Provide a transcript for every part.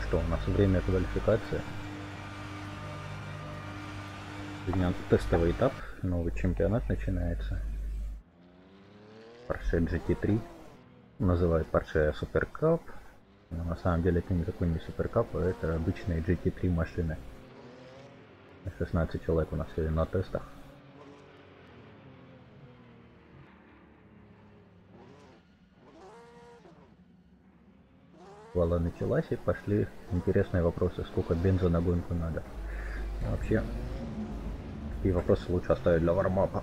что, у нас время квалификации. Сегодня тестовый этап, новый чемпионат начинается. Porsche GT3. Называют Porsche Super Cup. Но на самом деле это никакой не Super Cup, а это обычные GT3 машины. 16 человек у нас сегодня на тестах. Вала началась и пошли интересные вопросы, сколько бенза на гонку надо. И вообще, такие вопросы лучше оставить для вармапа.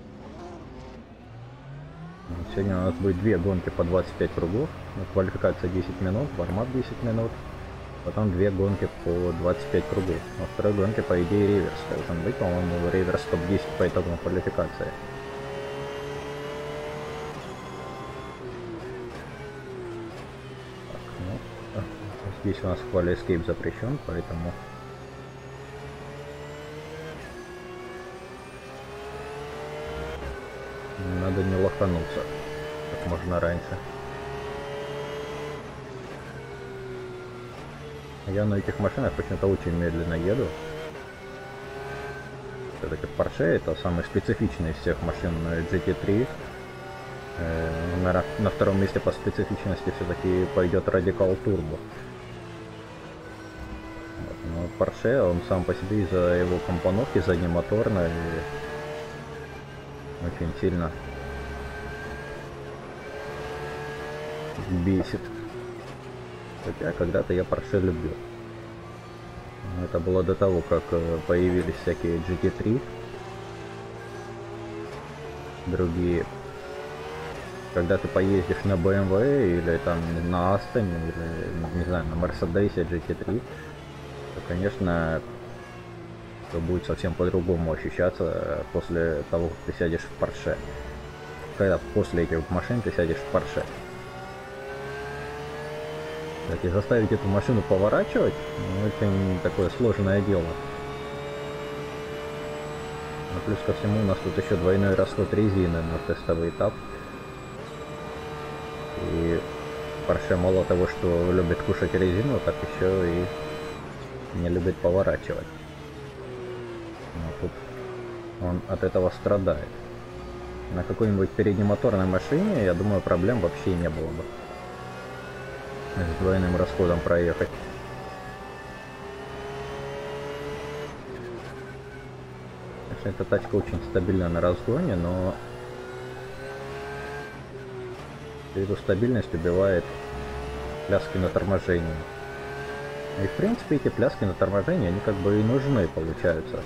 Сегодня у нас будет две гонки по 25 кругов. Квалификация 10 минут, вармап 10 минут. Потом две гонки по 25 кругов. Во второй гонке, по идее, реверс должен быть. По-моему, реверс топ-10 по итогам квалификации. Так, ну, здесь у нас Quali Escape запрещен, поэтому... Надо не лохануться как можно раньше. Я на этих машинах почему-то очень медленно еду. Все-таки Porsche это самый специфичный из всех машин GT3. На втором месте по специфичности все-таки пойдет Radical Turbo. Вот. Но Porsche, он сам по себе из-за его компоновки заднемоторной очень сильно бесит. Хотя когда-то я Porsche любил. Это было до того, как появились всякие GT3. Другие. Когда ты поездишь на BMW или там на Aston или, не знаю, на Mercedes GT3, то, конечно, то будет совсем по-другому ощущаться после того, как ты сядешь в Porsche. Когда после этих машин ты сядешь в Porsche. Кстати, заставить эту машину поворачивать очень такое сложное дело. Но плюс ко всему у нас тут еще двойной расход резины на тестовый этап. И Porsche мало того, что любит кушать резину, так еще и не любит поворачивать. Но тут он от этого страдает. На какой-нибудь переднемоторной машине, я думаю, проблем вообще не было бы. С двойным расходом проехать. Конечно, эта тачка очень стабильна на разгоне, но эту стабильность убивает пляски на торможении. И в принципе эти пляски на торможении, они как бы и нужны, получаются.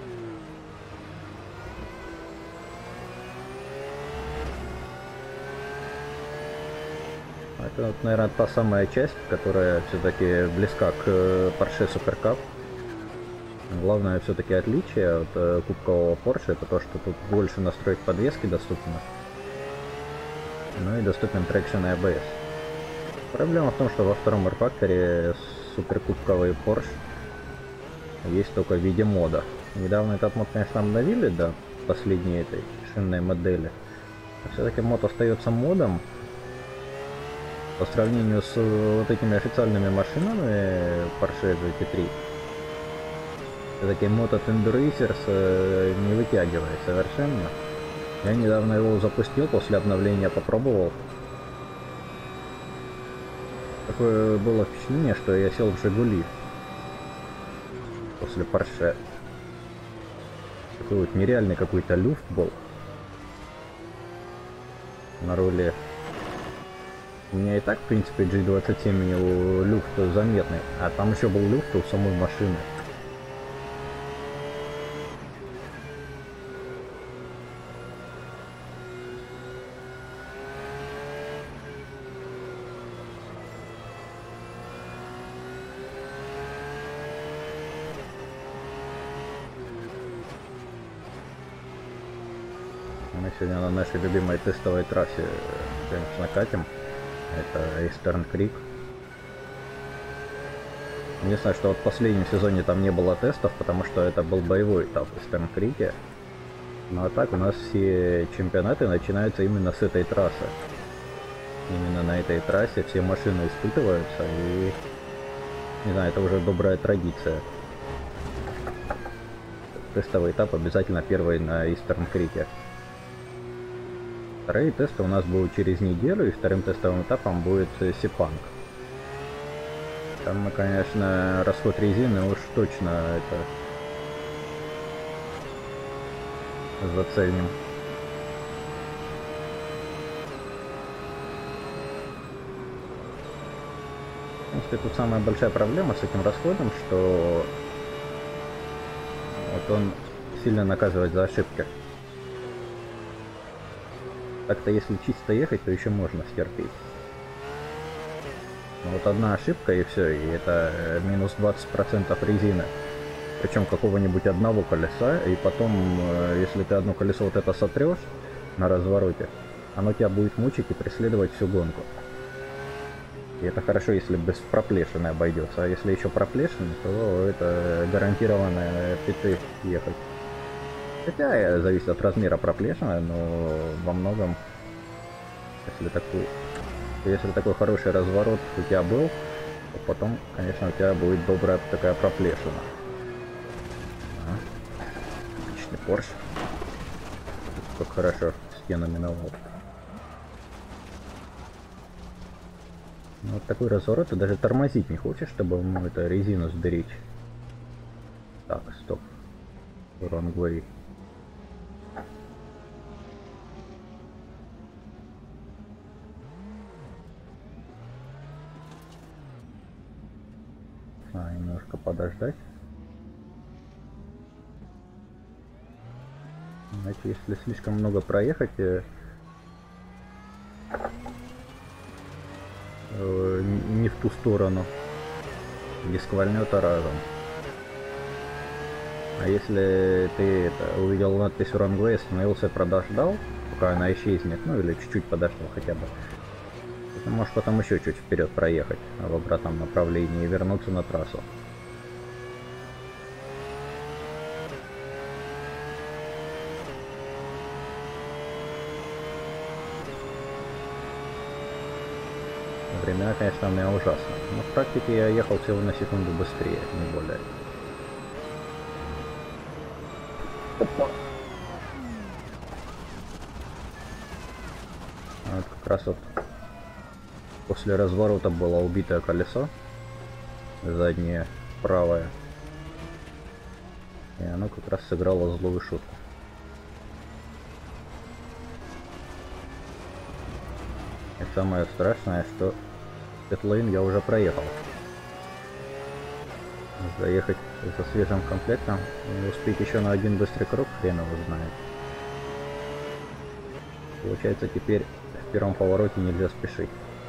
Это, наверное, та самая часть, которая все-таки близка к Porsche Super Cup. Главное все-таки отличие от кубкового Porsche, это то, что тут больше настроек подвески доступно. Ну и доступен Traction и ABS. Проблема в том, что во втором R-Factor суперкубковый Porsche есть только в виде мода. Недавно этот мод, конечно, обновили до последней этой шинной модели. Все-таки мод остается модом. По сравнению с вот этими официальными машинами Porsche GT3, все-таки мод от Enduracers не вытягивает совершенно. Я недавно его запустил, после обновления попробовал. Такое было впечатление, что я сел в Жигули после Porsche. Такой вот нереальный какой-то люфт был на руле. У меня и так, в принципе, G27 у него люфт заметный, а там еще был люфт у самой машины. Мы сегодня на нашей любимой тестовой трассе, конечно, катим. Это Eastern Creek. Единственное, что вот в последнем сезоне там не было тестов, потому что это был боевой этап в Eastern Creek. Ну а так у нас все чемпионаты начинаются именно с этой трассы. Именно на этой трассе все машины испытываются, и Не знаю, это уже добрая традиция. Тестовый этап обязательно первый на Истерн Крике. Вторые тесты у нас будут через неделю, и вторым тестовым этапом будет Сепанг. Там мы, конечно, расход резины уж точно это заценим. В принципе, тут самая большая проблема с этим расходом, что вот он сильно наказывает за ошибки. Так-то если чисто ехать, то еще можно стерпеть. Но вот одна ошибка и все, и это минус 20% резины. Причем какого-нибудь одного колеса, и потом, если ты одно колесо вот это сотрешь на развороте, оно тебя будет мучить и преследовать всю гонку. И это хорошо, если без проплешины обойдется, а если еще проплешины, то это гарантированно питы ехать. Хотя зависит от размера проплешины, но во многом, если такой хороший разворот у тебя был, то потом, конечно, у тебя будет добрая такая проплешина. Отличный Порш. Как хорошо стену миновал. Вот такой разворот, ты даже тормозить не хочешь, чтобы ему эту резину сдырить. Так, стоп. Wrong way. Немножко подождать. Иначе, если слишком много проехать, не в ту сторону, не сквальнет разом. А если ты увидел надпись Wrong Way, остановился, подождал, пока она исчезнет, ну или чуть-чуть подождал хотя бы, ты можешь потом еще чуть вперед проехать в обратном направлении и вернуться на трассу. Времена, конечно, у меня ужасно. Но в практике я ехал всего на секунду быстрее, не более. Опа. Вот как раз вот после разворота было убитое колесо, заднее правое, и оно как раз сыграло злую шутку. И самое страшное, что питлейн я уже проехал. Заехать со свежим комплектом и успеть еще на один быстрый круг, хрен его знает. Получается, теперь в первом повороте нельзя спешить.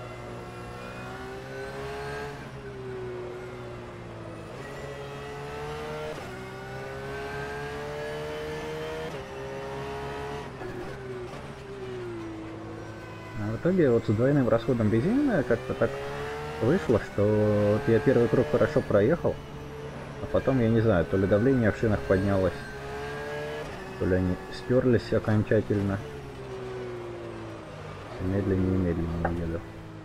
А в итоге вот с двойным расходом бензина как-то так вышло, что вот я первый круг хорошо проехал, а потом, я не знаю, то ли давление в шинах поднялось, то ли они стерлись окончательно. Медленнее и медленнее еду.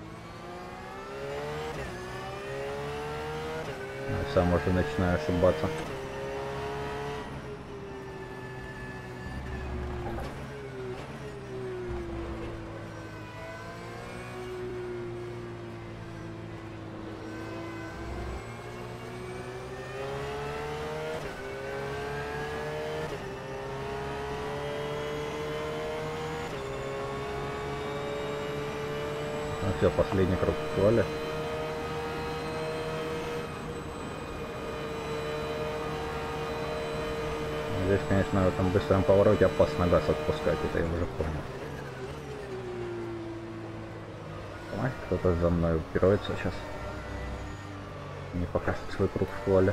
Сам уже начинаю ошибаться. Ну все, последний круг в квале. Здесь, конечно, в этом быстром повороте опасно газ отпускать, это я уже понял. Ой, кто-то за мной упирается сейчас. Не покажет свой круг в квале.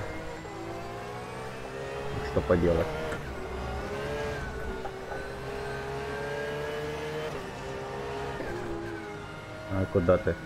Что поделать. А куда ты?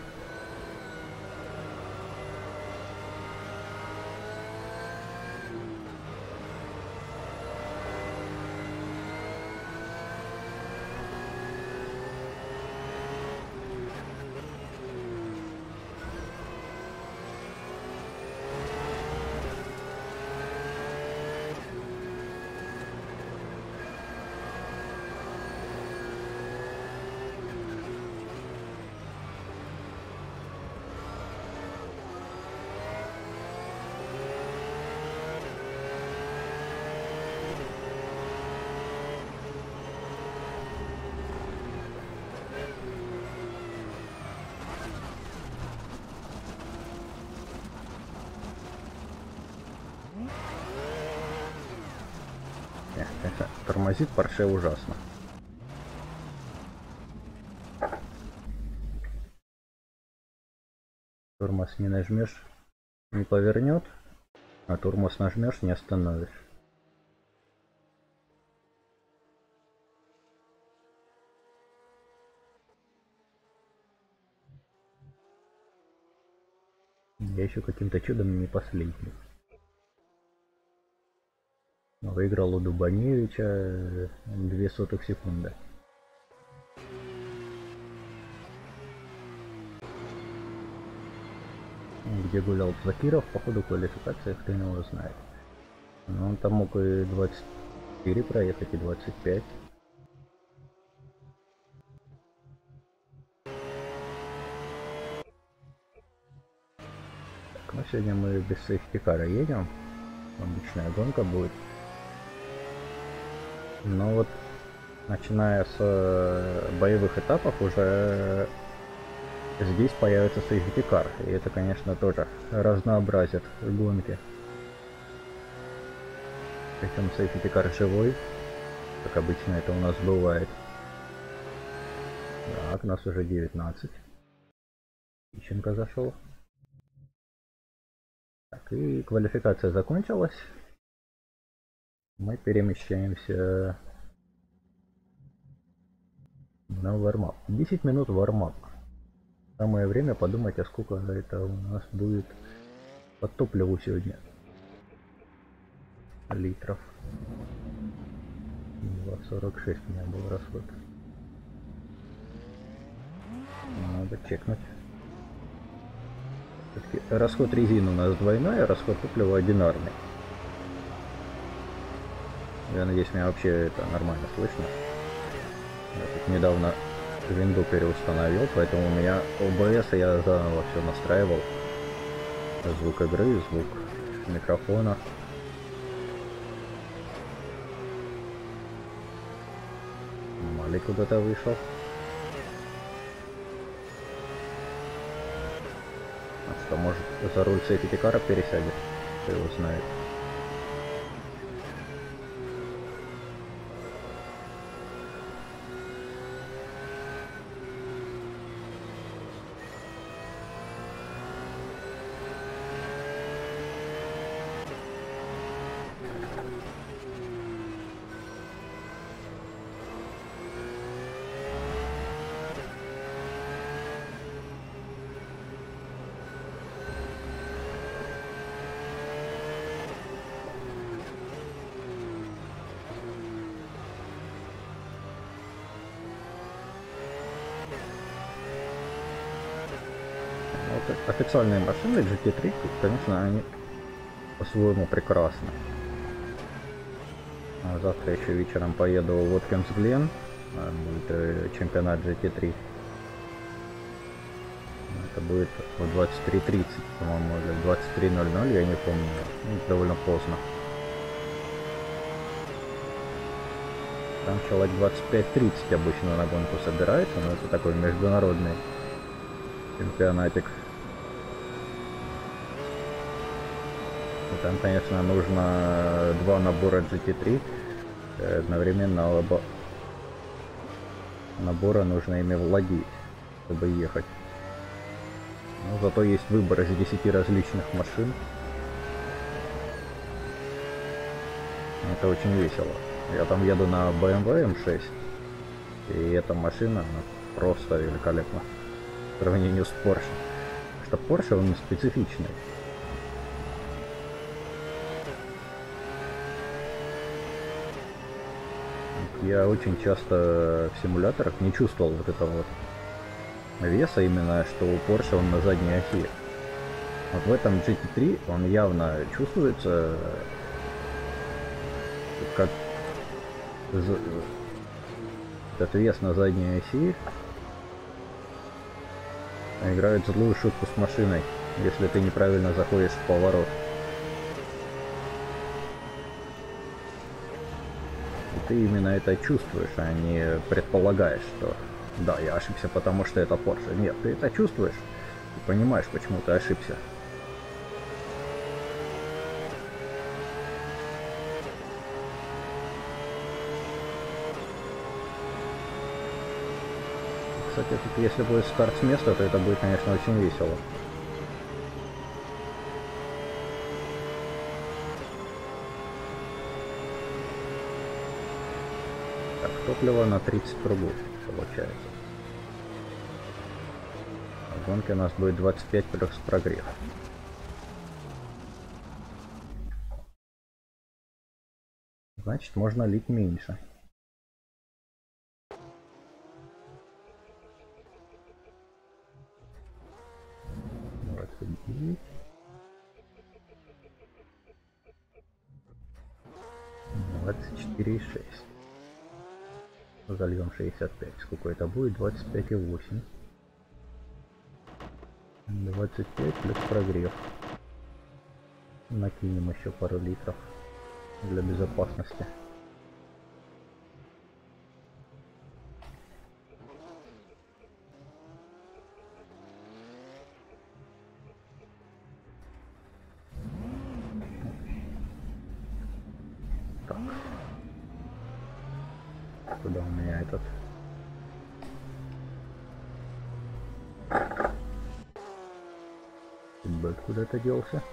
Тормозит Porsche ужасно. Тормоз не нажмешь, не повернет, а тормоз нажмешь, не остановишь. Я еще каким-то чудом не последний. Выиграл у Дубаневича 0,02 секунды. Где гулял Закиров, по ходу квалификации, кто его знает. Но он там мог и 24 проехать, и 25. Так, ну сегодня мы без сейфтикара едем. Обычная гонка будет. Но вот начиная с боевых этапов уже здесь появится сейфтикар. И это, конечно, тоже разнообразит гонки. Причем сейфтикар живой, как обычно это у нас бывает. Так, у нас уже 19. Ищенко зашел. Так, и квалификация закончилась. Мы перемещаемся на вармап. 10 минут вармап. Самое время подумать, а сколько это у нас будет по топливу сегодня. Литров. 2,46 у меня был расход. Надо чекнуть. Все-таки расход резины у нас двойной, а расход топлива одинарный. Я надеюсь, меня вообще это нормально слышно. Я тут недавно винду переустановил, поэтому у меня OBS я заново все настраивал. Звук игры, звук микрофона. Мали куда-то вышел. А что, может, за руль сейфтикара пересядет? Кто его знает. Официальные машины GT3, конечно, они по-своему прекрасны. А завтра еще вечером поеду в Воткинс Глен, будет чемпионат GT3. Это будет в 23:30, по-моему, или 23:00, я не помню, довольно поздно. Там человек 25-30 обычно на гонку собирается, но это такой международный чемпионатик. Там, конечно, нужно 2 набора GT3. Одновременно оба набора нужно ими владеть, чтобы ехать. Но зато есть выбор из 10 различных машин. Это очень весело. Я там еду на BMW M6. И эта машина, она просто великолепна в сравнении с Porsche. Потому что Porsche, он специфичный. Я очень часто в симуляторах не чувствовал вот этого вот веса, именно что у Porsche он на задней оси. Вот в этом GT3 он явно чувствуется как этот вес на задней оси играет злую шутку с машиной, если ты неправильно заходишь в поворот. Ты именно это чувствуешь, а не предполагаешь, что да, я ошибся, потому что это Porsche. Нет, ты это чувствуешь и понимаешь, почему ты ошибся. Кстати, тут, если будет старт с места, то это будет, конечно, очень весело. Так, топливо на 30 кругов получается. В гонке у нас будет 25 плюс прогрев. Значит, можно лить меньше. Двадцать 24,6. Зальем 65. Сколько это будет? 25,8. 25 плюс прогрев. Накинем еще пару литров для безопасности. Так. Куда у меня этот? Фидбэк куда-то делся?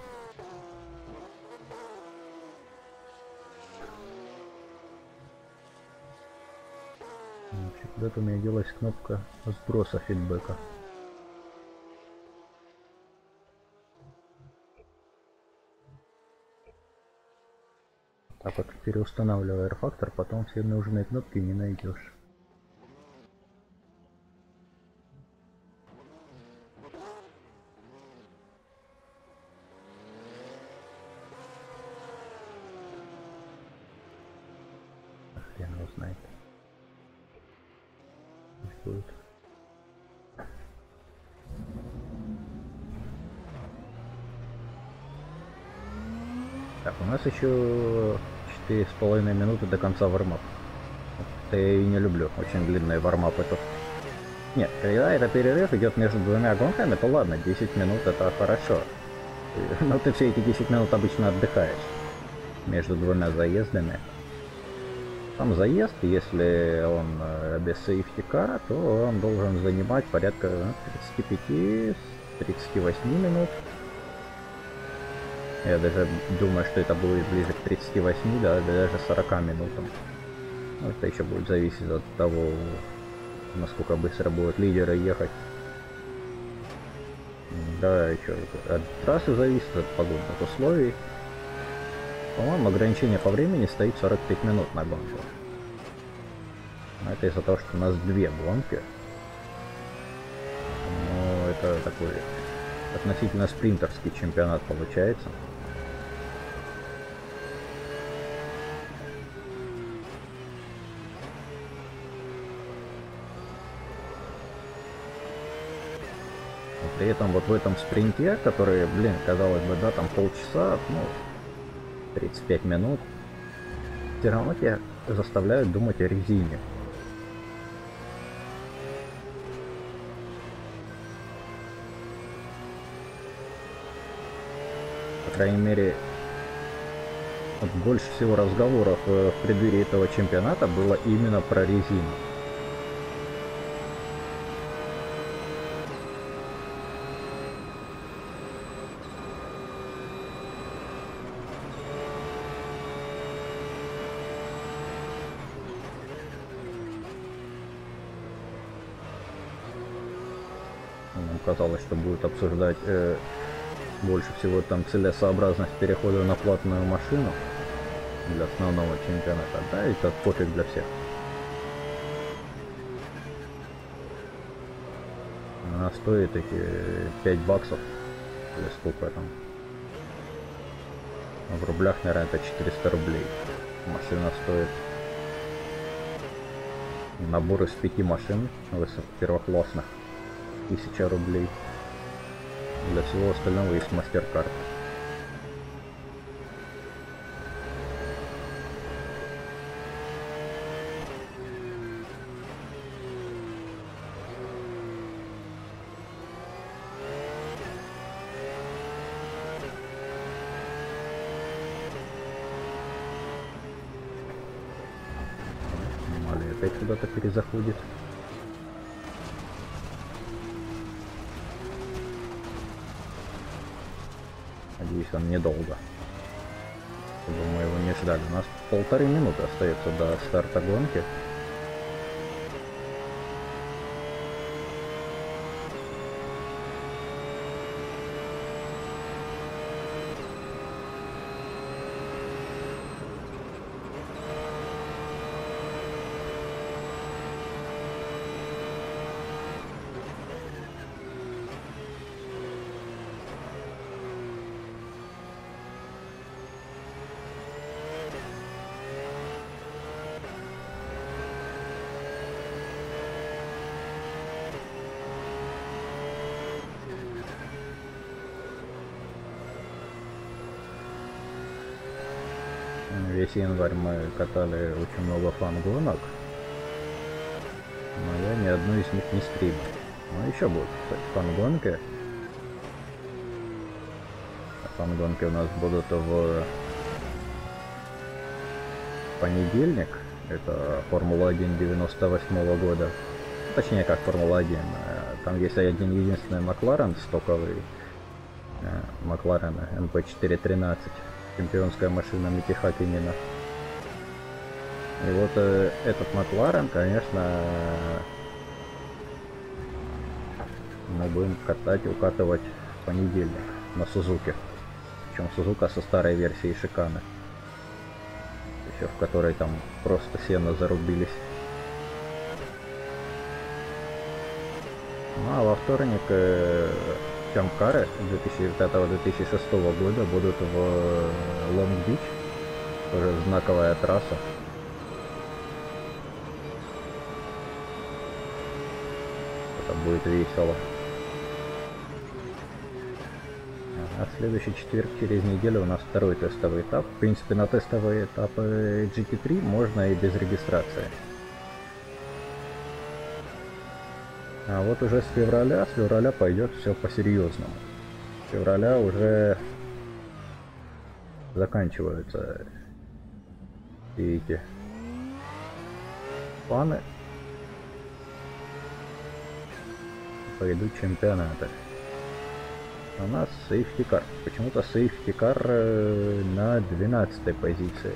Куда-то у меня делась кнопка сброса фидбэка. Так как переустанавливая R-фактор, потом все нужные кнопки не найдешь. Хрен его знает. Будет. Так, у нас еще 4,5 минуты до конца вармап. Это я и не люблю, очень длинные вармапы тут. Нет, когда это перерыв идет между двумя гонками, то ладно, 10 минут это хорошо. Но ты все эти 10 минут обычно отдыхаешь между двумя заездами. Там заезд, если он без сейфтика, то он должен занимать порядка 35-38 минут. Я даже думаю, что это будет ближе к 38, да, даже 40 минутам. Ну, это еще будет зависеть от того, насколько быстро будут лидеры ехать. Да, еще от трассы зависит, от погодных условий. По-моему, ограничение по времени стоит 45 минут на гонку. Но это из-за того, что у нас две гонки. Ну, это такой относительно спринтерский чемпионат получается. При этом вот в этом спринте, который, блин, казалось бы, да, там полчаса, ну, 35 минут, все равно тебя заставляют думать о резине. По крайней мере, вот больше всего разговоров в преддверии этого чемпионата было именно про резину. Нам казалось, что будет обсуждать больше всего там целесообразность перехода на платную машину для основного чемпионата. Да, это пофиг для всех. Она стоит эти 5 баксов или сколько там. В рублях, наверное, это 400 рублей. Машина стоит. Набор из 5 машин первоклассных 1000 рублей. Для всего остального есть мастер-карт. Мали опять куда-то перезаходит. надеюсь, он недолго. Чтобы мы его не ждали. У нас 1,5 минуты остается до старта гонки. Весь январь мы катали очень много фан-гонок, но я ни одну из них не стримил. Но еще будут, кстати, фан-гонки. Фан-гонки у нас будут в понедельник. Это Формула-1 98-го года. Точнее, как Формула-1. Там есть один единственный Макларен стоковый. Макларен MP413. Чемпионская машина Мики Хаккинена. И вот этот Макларен, конечно, мы будем укатывать в понедельник на Сузуке. Причем Сузука со старой версией Шиканы. Еще в которой там просто сено зарубились. Ну а во вторник Чамкары 2005-2006 года будут в Лонг-Бич. Тоже знаковая трасса. Это будет весело. А в следующий четверг, через неделю, у нас второй тестовый этап. В принципе, на тестовые этапы GT3 можно и без регистрации. А вот уже с февраля пойдет все по-серьезному. С февраля уже заканчиваются все эти фаны. Пойдут чемпионаты. У нас сейфтикар. Почему-то сейфтикар на 12-й позиции.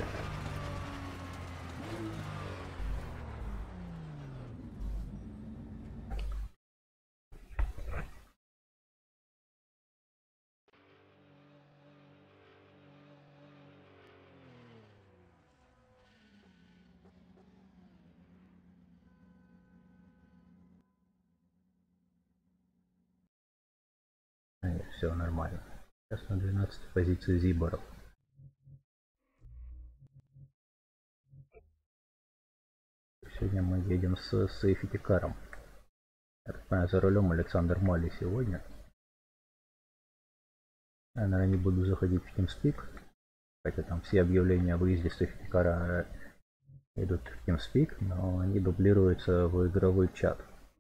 Все нормально. Сейчас на 12 позиции Зиборов. Сегодня мы едем с сейфтикаром. Я так понимаю, за рулем Александр Мали сегодня. Я, наверное, не буду заходить в TeamSpeak. Хотя там все объявления о выезде сейфтикара идут в TeamSpeak, но они дублируются в игровой чат.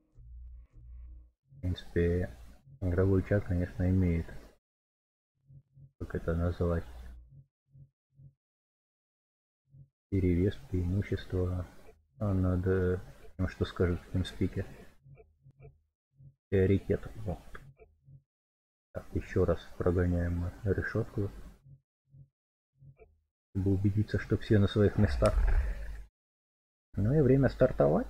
В принципе, игровой чат, конечно, имеет, как это назвать, перевес, преимущество над тем, что скажут в TeamSpeak. Приоритет. Вот. Так, еще раз прогоняем решетку, чтобы убедиться, что все на своих местах. Ну и время стартовать.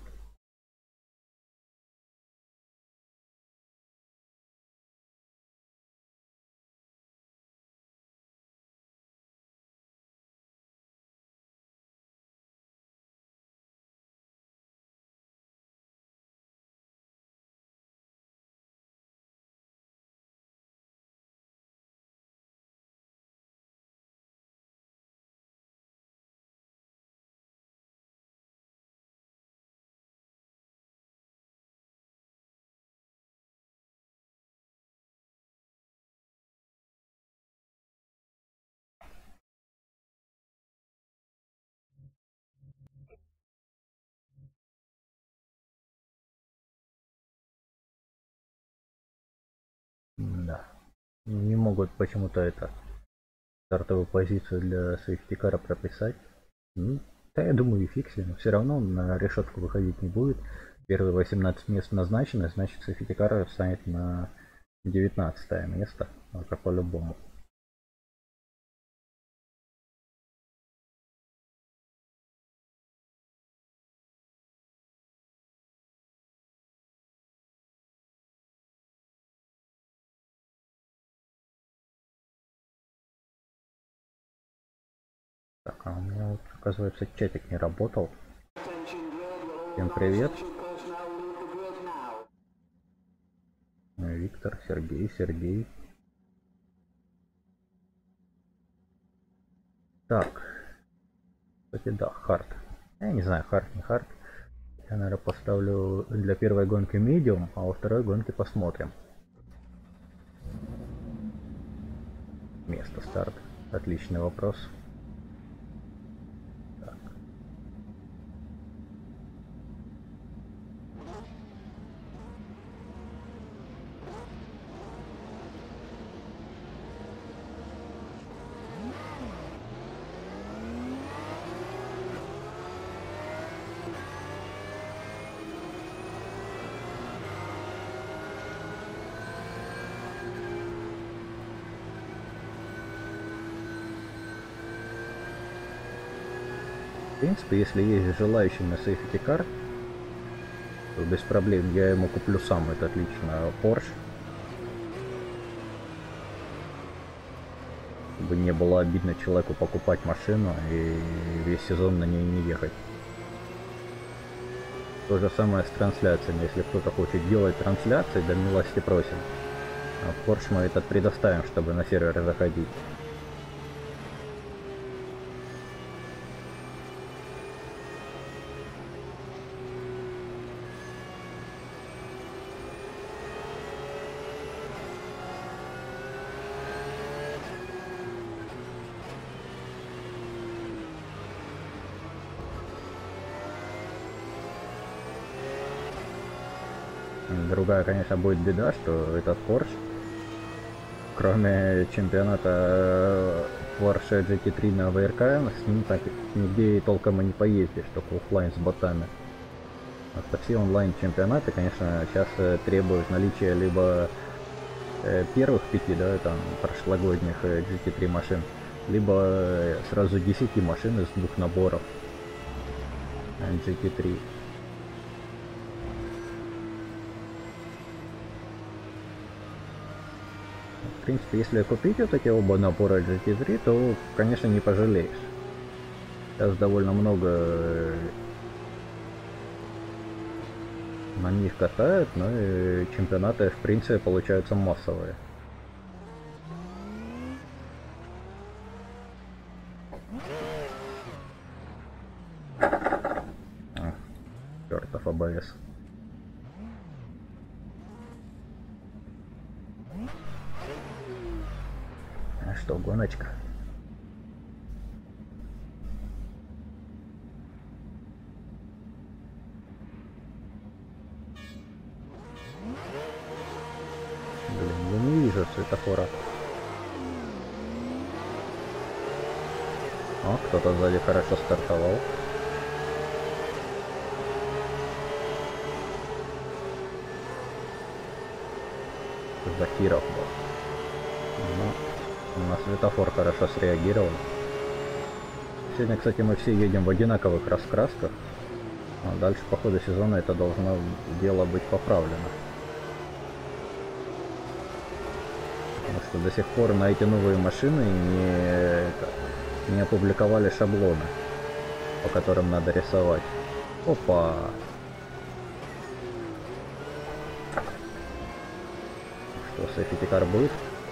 Да. Не могут почему-то это стартовую позицию для сейфтикара прописать. Ну, да, я думаю, и фиг с ним. Все равно на решетку выходить не будет. Первые 18 мест назначены, значит сейфтикар встанет на 19 место. Это по-любому. Так, а у меня вот, оказывается, чатик не работал. Всем привет. Виктор, Сергей. Так, кстати, да, хард. Я не знаю, хард, не хард. Я, наверное, поставлю для первой гонки медиум, а во второй гонке посмотрим. Место старта. Отличный вопрос. Так. В принципе, если есть желающий на Safety Car, то без проблем я ему куплю сам этот лично Porsche. Чтобы не было обидно человеку покупать машину и весь сезон на ней не ехать. То же самое с трансляциями. Если кто-то хочет делать трансляции, да милости просим. А Porsche мы этот предоставим, чтобы на серверы заходить. Другая, конечно, будет беда, что этот Porsche, кроме чемпионата Porsche GT3 на ВРК, с ним так нигде толком и не поездишь, только оффлайн с ботами. А все онлайн чемпионаты, конечно, сейчас требуют наличия либо первых 5, да, там, прошлогодних GT3 машин, либо сразу 10 машин из 2 наборов GT3. В принципе, если купить вот эти оба набора GT3, то, конечно, не пожалеешь. Сейчас довольно много на них катают, но и чемпионаты, в принципе, получаются массовые. Чертов АБС. А что, гоночка? Блин, я не вижу светофора. О, кто-то сзади хорошо стартовал. Закиров был. Ну, на светофор хорошо среагировал. Сегодня, кстати, мы все едем в одинаковых раскрасках. А дальше по ходу сезона это должно дело быть поправлено. Потому что до сих пор на эти новые машины не опубликовали шаблоны, по которым надо рисовать. Опа! Что, Safety Car будет?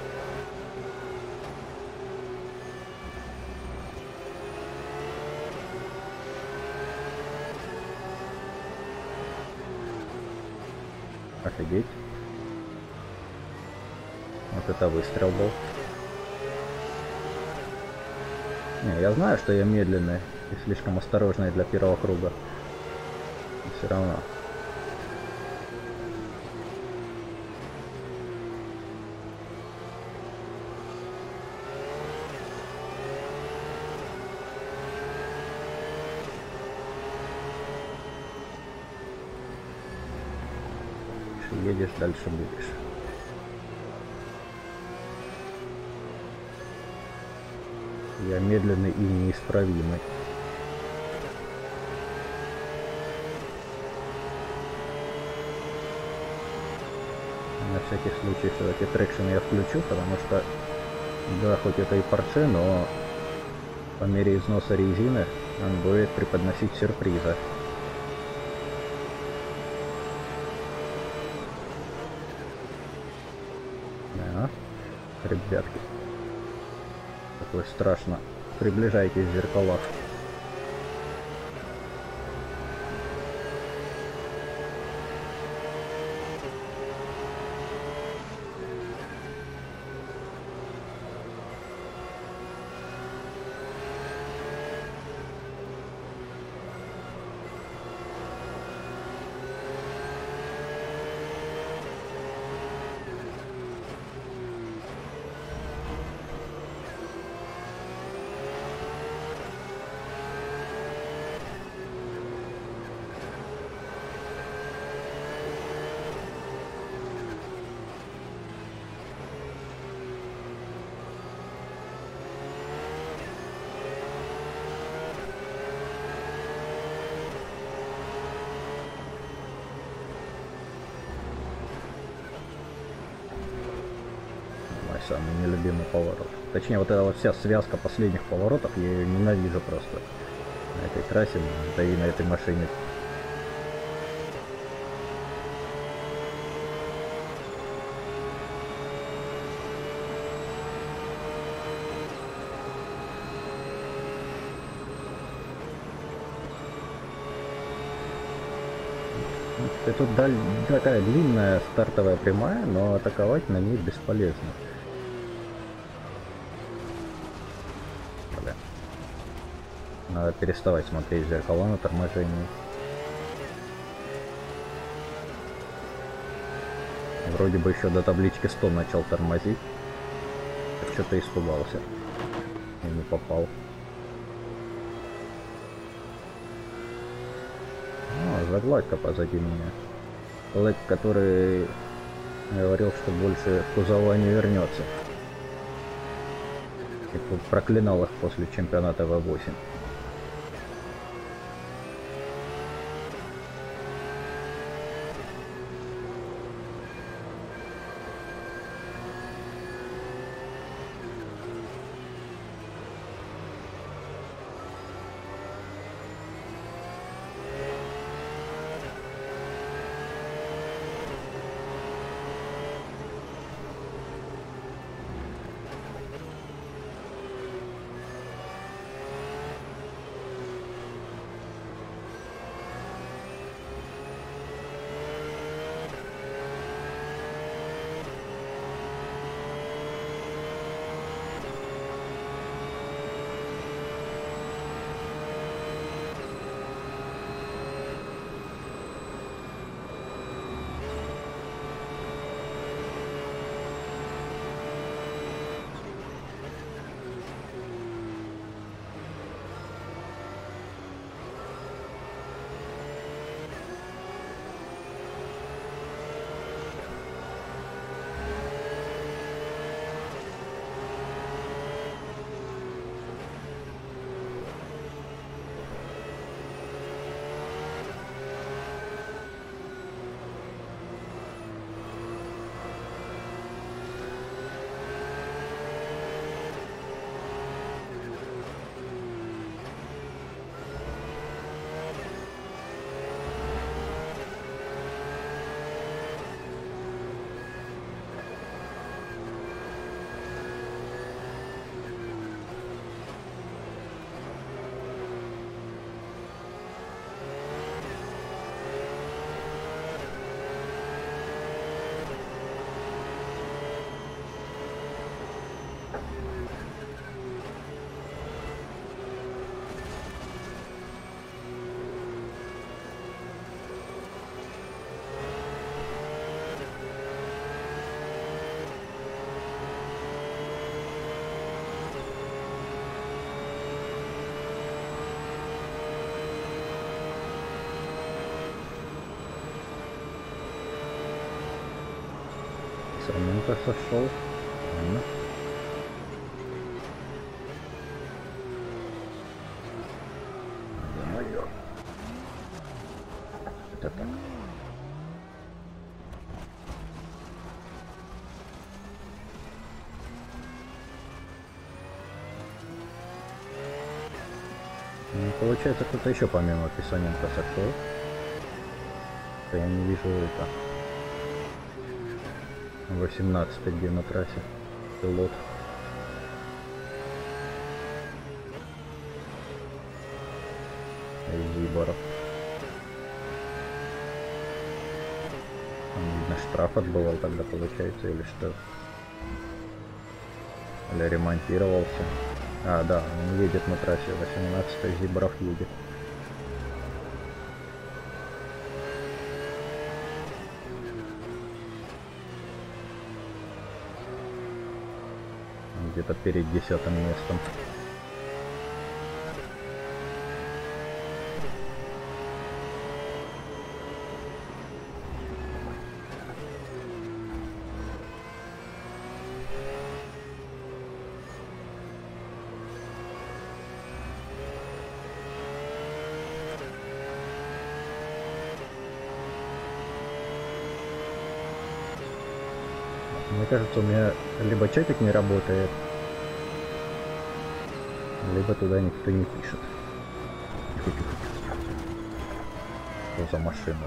Офигеть. Вот это выстрел был. Не, я знаю, что я медленный и слишком осторожный для первого круга. Но все равно. Едешь, дальше будешь. Я медленный и неисправимый. На всякий случай все-таки трекшн я включу, потому что, да, хоть это и Porsche, но по мере износа резины он будет преподносить сюрпризы. Да, ребятки, такой страшно. Приближайтесь, зеркала. Самый нелюбимый поворот. Точнее, вот эта вот вся связка последних поворотов, я ее ненавижу просто на этой трассе, да и на этой машине. И тут такая длинная стартовая прямая, но атаковать на ней бесполезно. Надо переставать смотреть в зеркала на торможении. Вроде бы еще до таблички 100 начал тормозить. Что-то испугался. И не попал. О, загладка позади меня. Человек, который говорил, что больше в кузова не вернется. И проклинал их после чемпионата В8. Самонька сошел. Ладно. Ё-моё. Это так. получается, кто-то еще помимо Писаненко сошел. Я не вижу это. 18 где на трассе. Пилот. Зиборов. Там, видно, штраф отбывал тогда, получается, или что? Или ремонтировался. А, да, он едет на трассе. 18 Зиборов едет. Где-то перед 10-м местом. Мне кажется, у меня либо чатик не работает, либо туда никто не пишет. Что за машина?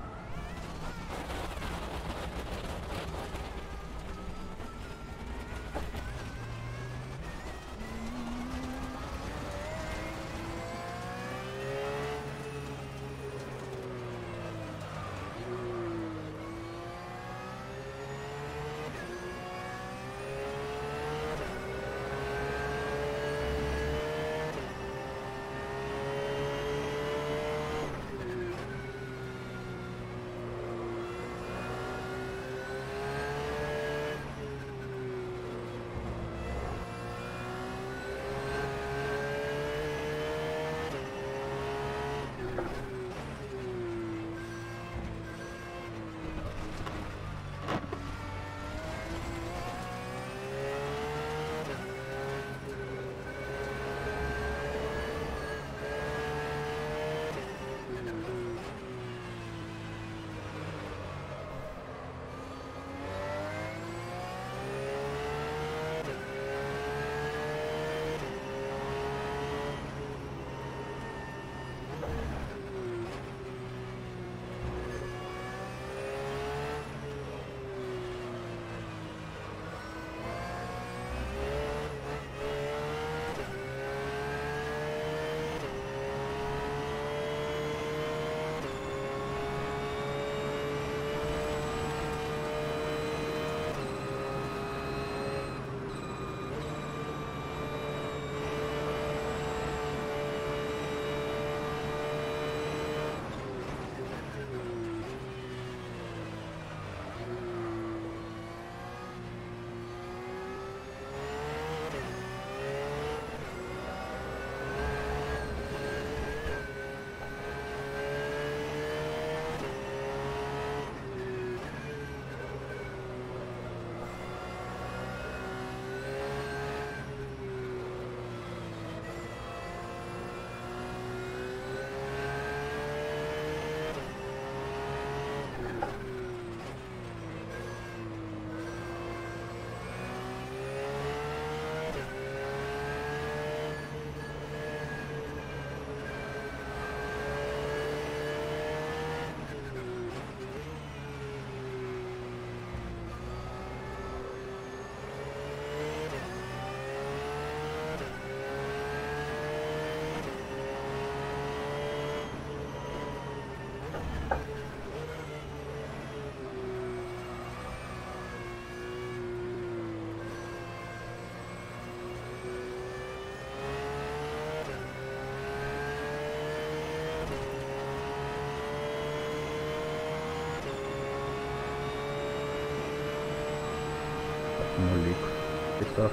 Нулик. Писав.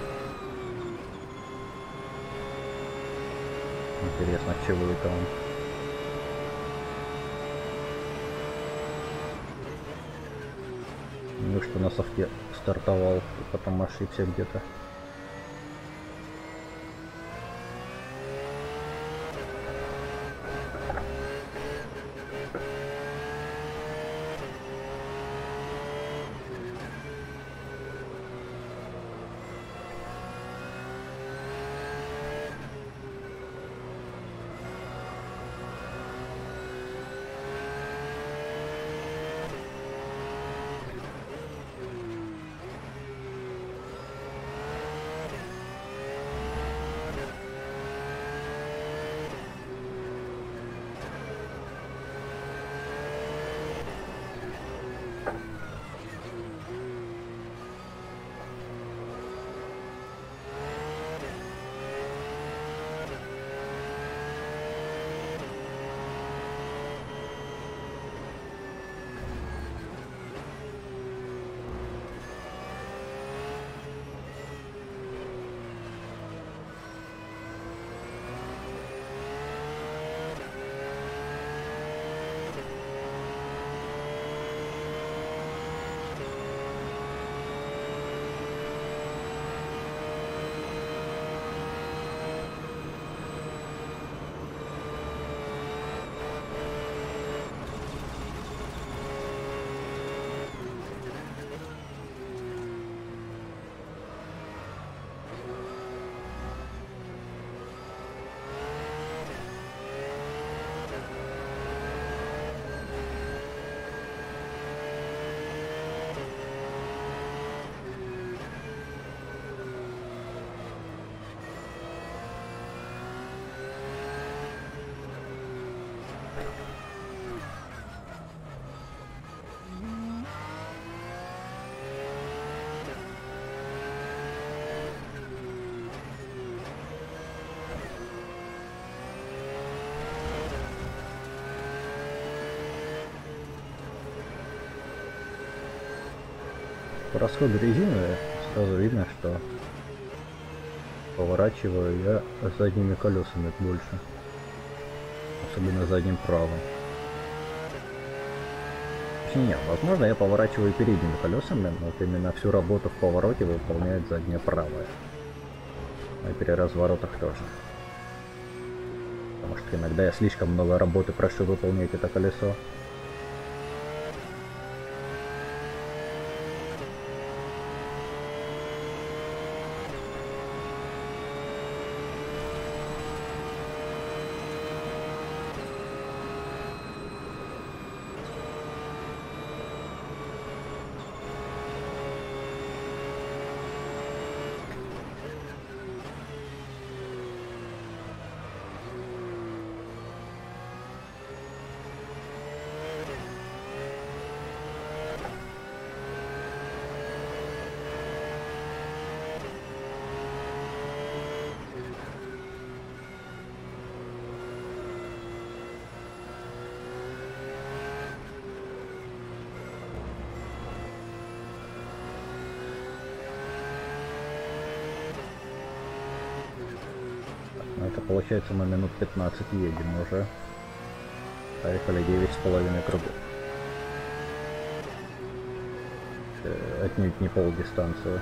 Интересно, чего это он? Ну что на софте стартовал, потом ошибся где-то. По расходу резины сразу видно, что поворачиваю я задними колесами больше. Особенно задним правым. Точнее, нет, возможно, я поворачиваю передними колесами, но вот именно всю работу в повороте выполняет заднее правое. И при разворотах тоже. Потому что иногда я слишком много работы прошу выполнить это колесо. Это получается мы минут 15 едем уже. Поехали 9,5 кругов. Отнюдь не полдистанции.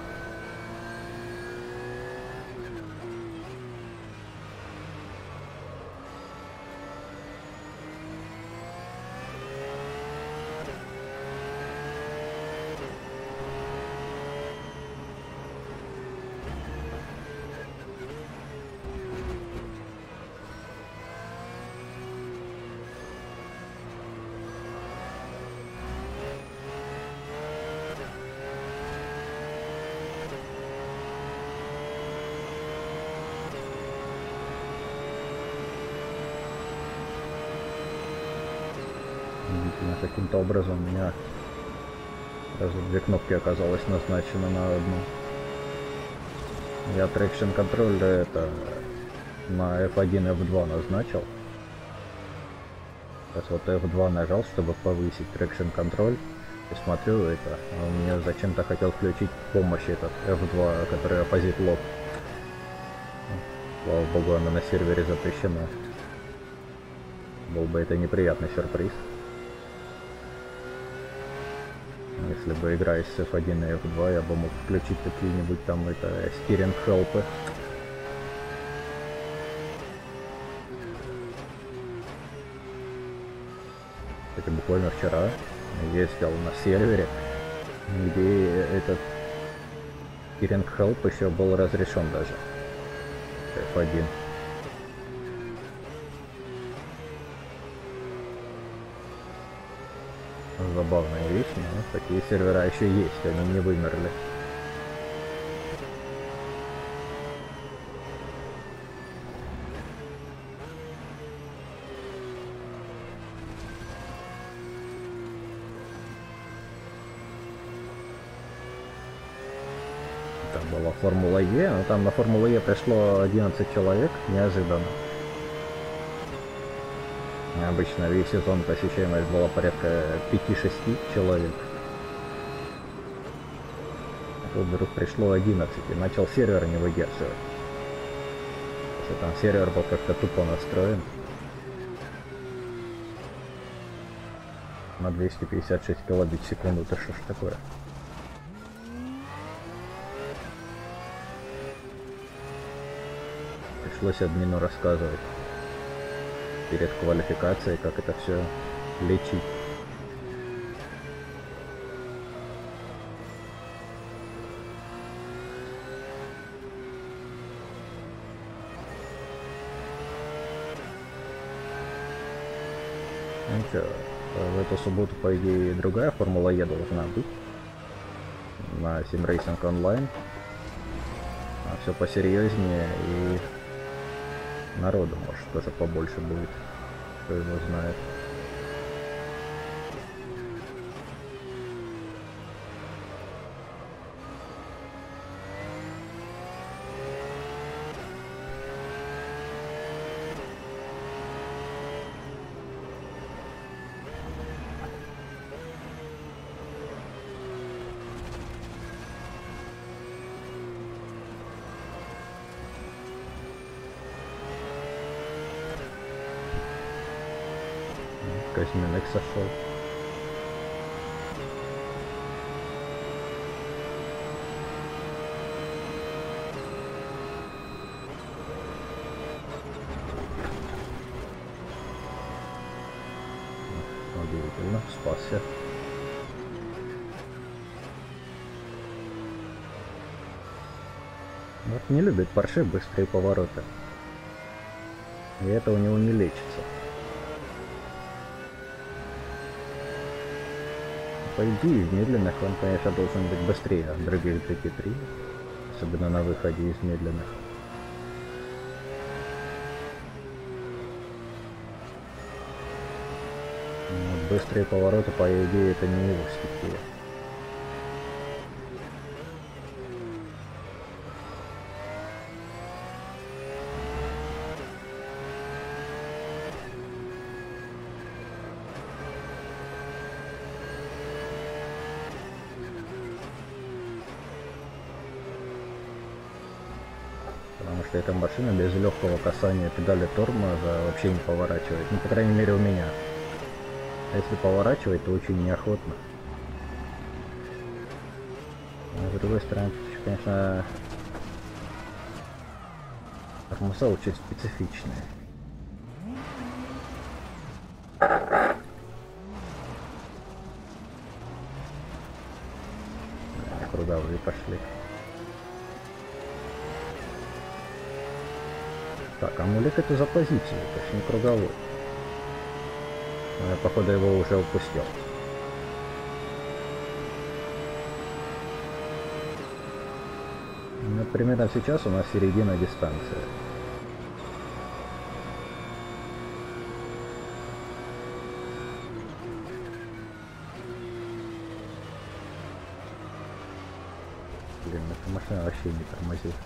Каким-то образом у меня сразу две кнопки оказалось назначено на одну. Я трекшн контроль это на F1 F2 назначил. Сейчас вот F2 нажал, чтобы повысить трекшн контроль. И смотрю, это он мне зачем-то хотел включить помощь этот F2, который оппозит лоб. Слава богу, она на сервере запрещена. Был бы это неприятный сюрприз. Если бы играя с F1 и F2, я бы мог включить какие-нибудь там это steering help. Это буквально вчера ездил на сервере, где этот steering help еще был разрешен даже. F1. Забавная вещь, но такие сервера еще есть, они не вымерли. Там была Формула Е, но там на Формулу Е пришло 11 человек, неожиданно. Обычно весь сезон посещаемость была порядка 5-6 человек. А тут вдруг пришло 11 и начал сервер не выдерживать. Если там сервер был как-то тупо настроен. На 256 килобит в секунду, это что ж такое? Пришлось админу рассказывать перед квалификацией, как это все лечить. Ну что, в эту субботу, по идее, другая Формула Е должна быть на Sim Racing Online. А все посерьезнее и народу, может, тоже побольше будет, кто его знает. изменник сошел. Удивительно, спасся. Вот не любит Порше быстрые повороты. И это у него не лечится. По идее, в медленных он, конечно, должен быть быстрее других GT3. Особенно на выходе из медленных. Вот быстрые повороты, по идее, это не его стихия. Потому что эта машина без легкого касания педали тормоза вообще не поворачивает. Ну, по крайней мере, у меня. А если поворачивать, то очень неохотно. А с другой стороны, конечно, тормоза очень специфичные. Круговые пошли. Так, амулет это за позицию, это ж не круговой. Я, походу, его уже упустил. Ну, примерно сейчас у нас середина дистанции. Блин, эта машина вообще не тормозит.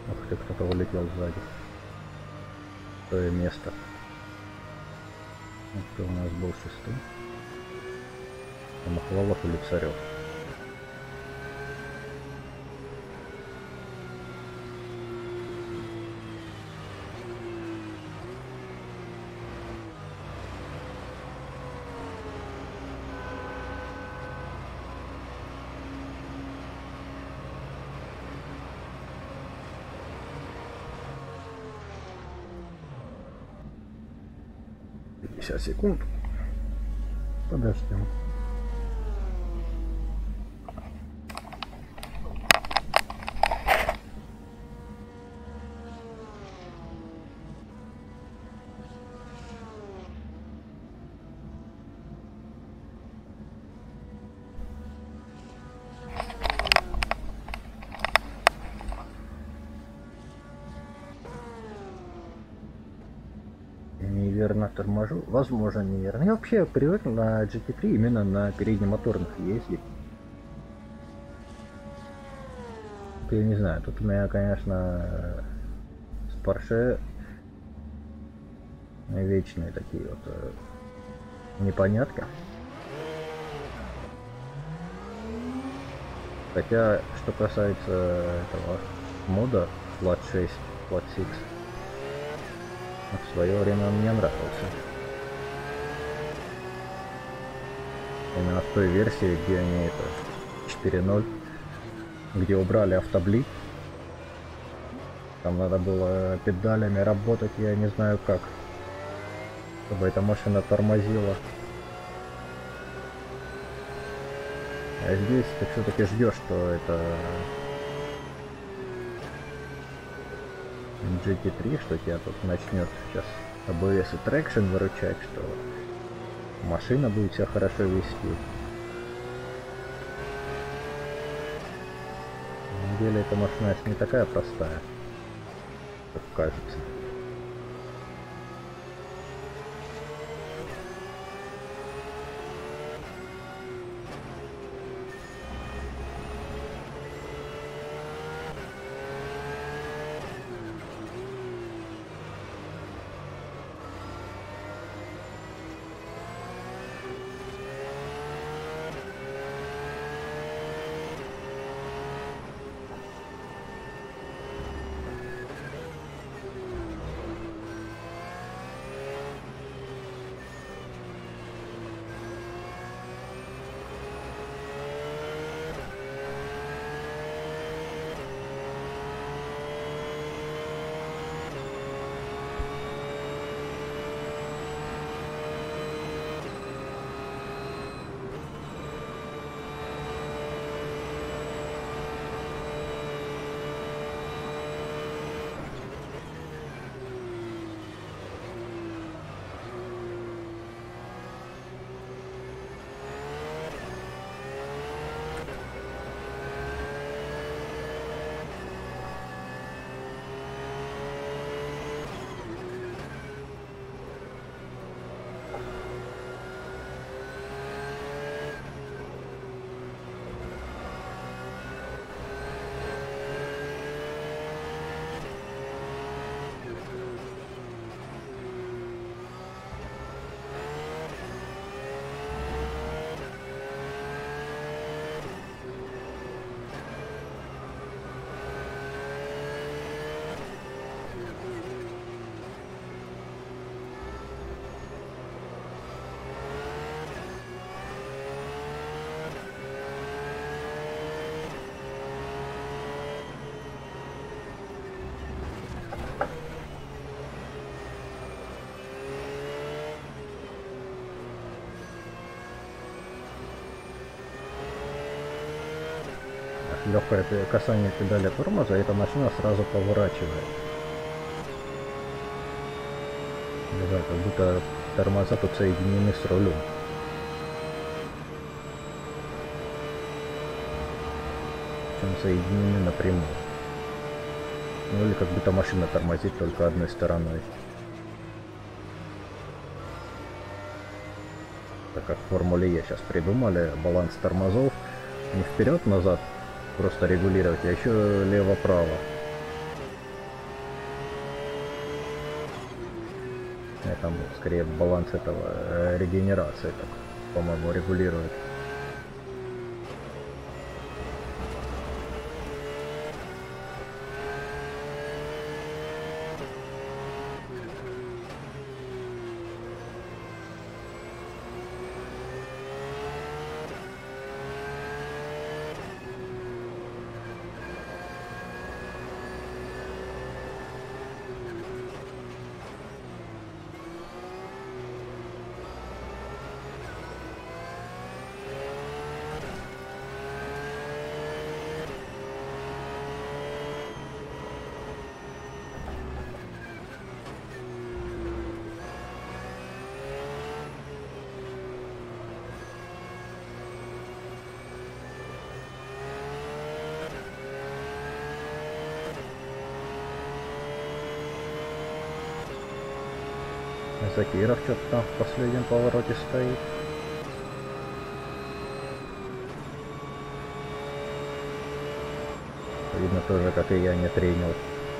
Ух ты, кто-то улетел сзади. Второе место. Вот кто у нас был шестым? Махлалов или Царев? Секунд. Подождем. Неверно торможу. Возможно, неверно. Я вообще привык на GT3 именно на переднемоторных ездить. Я не знаю, тут у меня, конечно, с Porsche вечные такие вот непонятки. Хотя, что касается этого мода Flat 6, Flat 6, в свое время он мне нравился. Именно в той версии, где они это 4.0, где убрали автоблик. Там надо было педалями работать, я не знаю как, чтобы эта машина тормозила. А здесь ты все-таки ждешь, что это GT3, что тебя тут начнет сейчас ABS и Traction выручать, что машина будет себя хорошо вести. На самом деле эта машина не такая простая, как кажется. Легкое касание педали тормоза, эта машина сразу поворачивает. Не знаю, как будто тормоза тут соединены с рулем. Причем соединены напрямую. Ну или как будто машина тормозит только одной стороной. Так как в Формуле Е сейчас придумали баланс тормозов не вперед-назад просто регулировать, а еще лево-право. там скорее баланс этого регенерации, так, по-моему, регулирует. Закиров что-то там в последнем повороте стоит. Видно тоже, как и я, не тренил.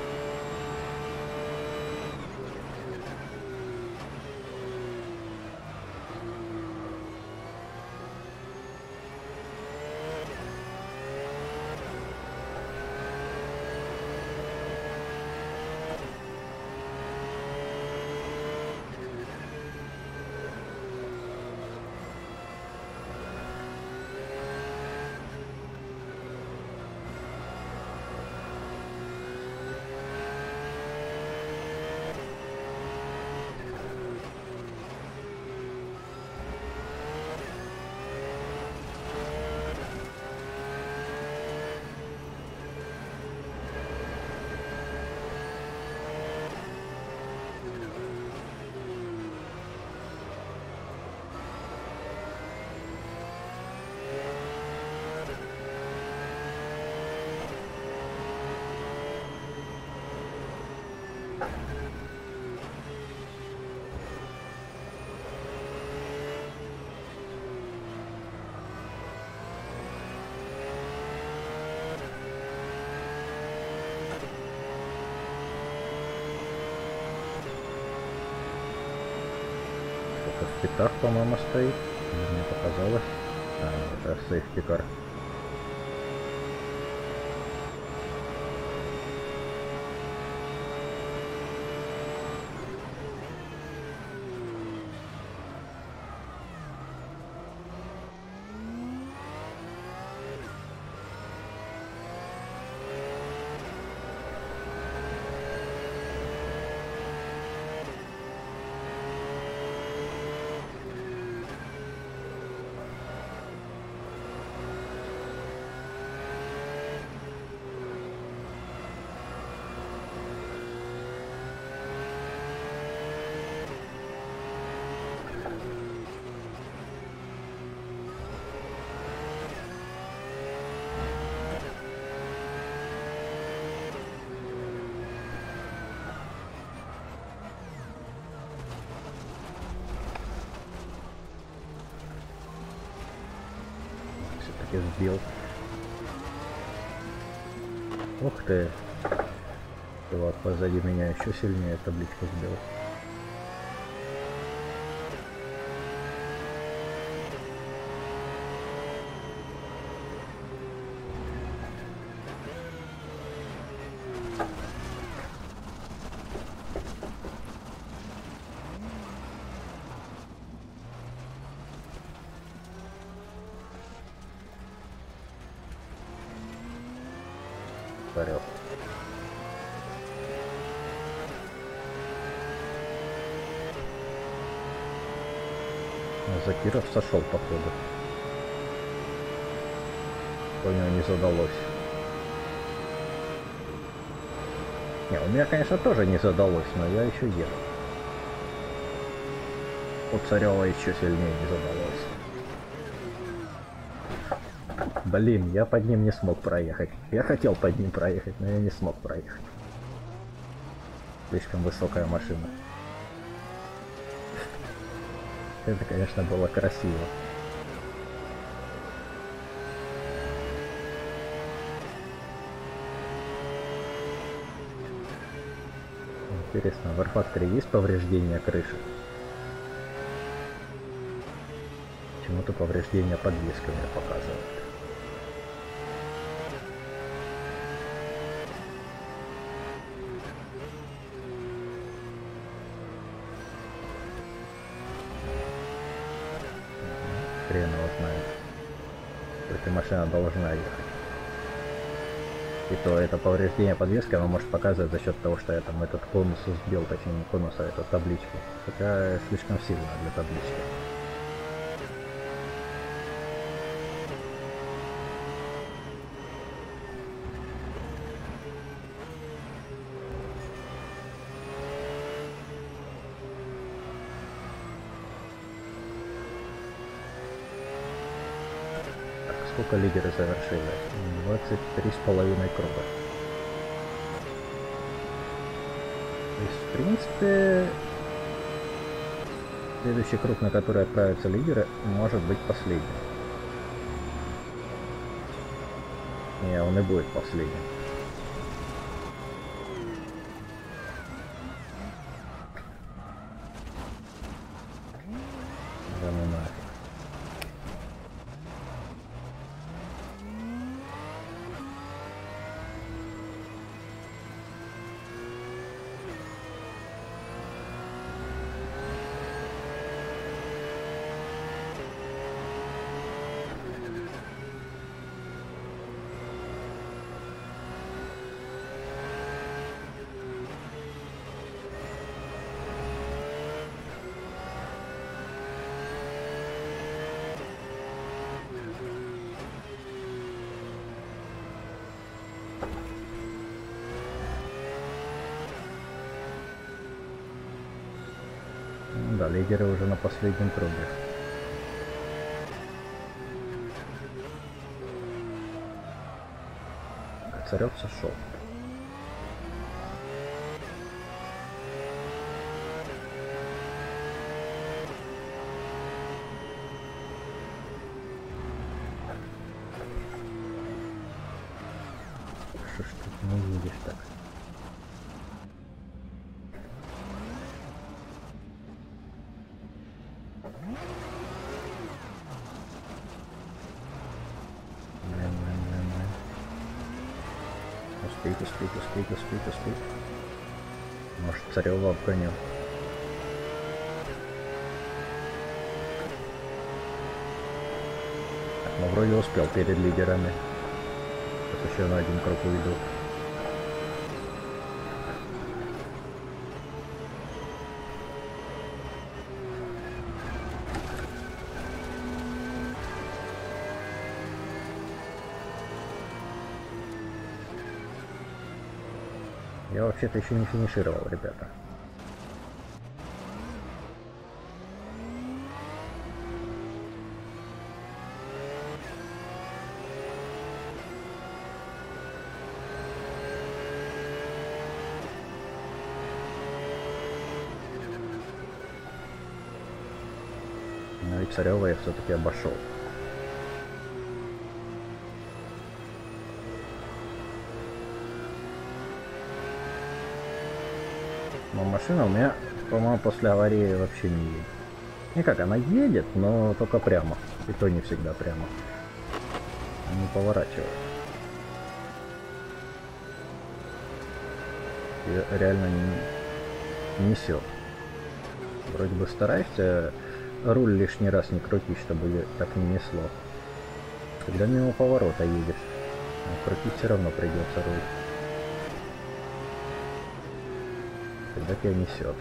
В питах, по-моему, стоит. Мне показалось. Это сейфтикар. Все-таки сбил. Ух ты. Чувак позади меня еще сильнее табличку сбил. Парел. Закиров сошел, походу. Понял, не задалось. Не, у меня, конечно, тоже не задалось, но я еще еду. У Царева еще сильнее не задалось. Блин, я под ним не смог проехать. Я хотел под ним проехать, но я не смог проехать. Слишком высокая машина. Это, конечно, было красиво. Интересно, в R-Factory есть повреждения крыши? Почему-то повреждения подвески у меня показывают. Хрен его знает. Эта машина должна ехать. И то это повреждение подвески, оно может показывать за счет того, что я там этот конус сбил, точнее не конус, а эту табличку. Хотя слишком сильно для таблички. Сколько лидеры завершили? 23,5 круга. То есть, в принципе, следующий круг, на который отправятся лидеры, может быть последним. Не, он и будет последним. Да ну нафиг. Да, лидеры уже на последнем круге. Царев сошел. Что ж ты не видишь так? Успеть. Может, Царева обгоню. Так, ну вроде успел перед лидерами. Сейчас еще на один круг уйду. Я вообще-то еще не финишировал, ребята. Но и Царева я все-таки обошел. Но машина у меня, по-моему, после аварии вообще не едет. Никак, она едет, но только прямо. И то не всегда прямо. Не поворачивает. И реально не несет. Вроде бы стараешься руль лишний раз не крутить, чтобы так не несло. Когда мимо поворота едешь, крутить все равно придется руль. Когда тебя несет.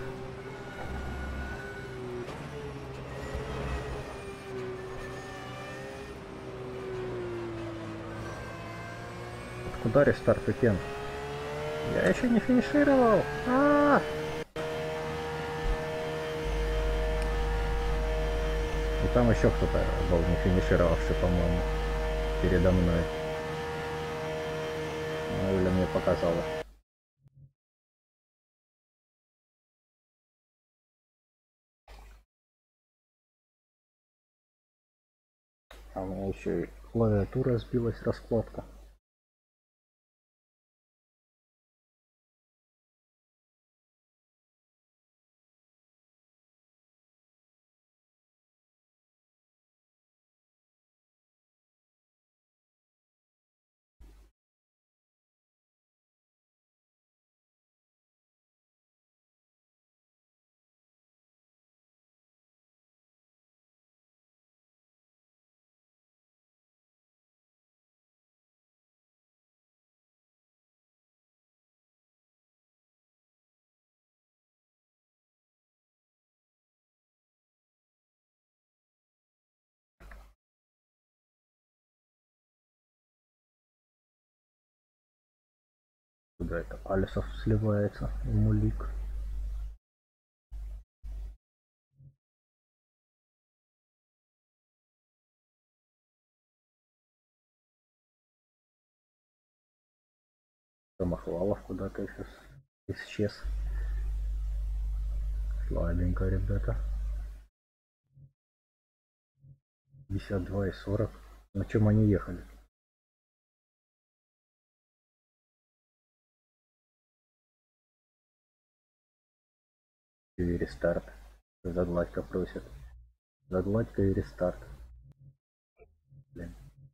Куда рестарт укен? Я еще не финишировал. И там еще кто-то был не финишировавший, по-моему, передо мной. Ну, или мне показалось. А у меня еще и клавиатура сбилась, раскладка. Куда это Алисов сливается? Мулик. Самохвалов куда-то сейчас исчез. Слабенько, ребята. 52 и 40. На чем они ехали? И рестарт. Загладька просит. Загладька и рестарт. Блин.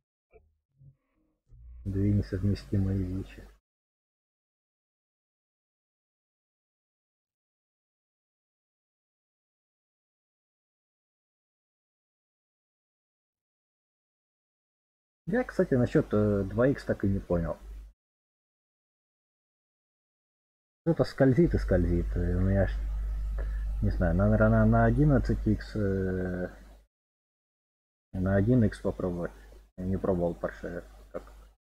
Две несовместимые вещи. Я, кстати, насчет 2х так и не понял. Что-то скользит и скользит. У меня, не знаю, наверное, на 11х, на 1х попробовать. Я не пробовал Porsche. Как.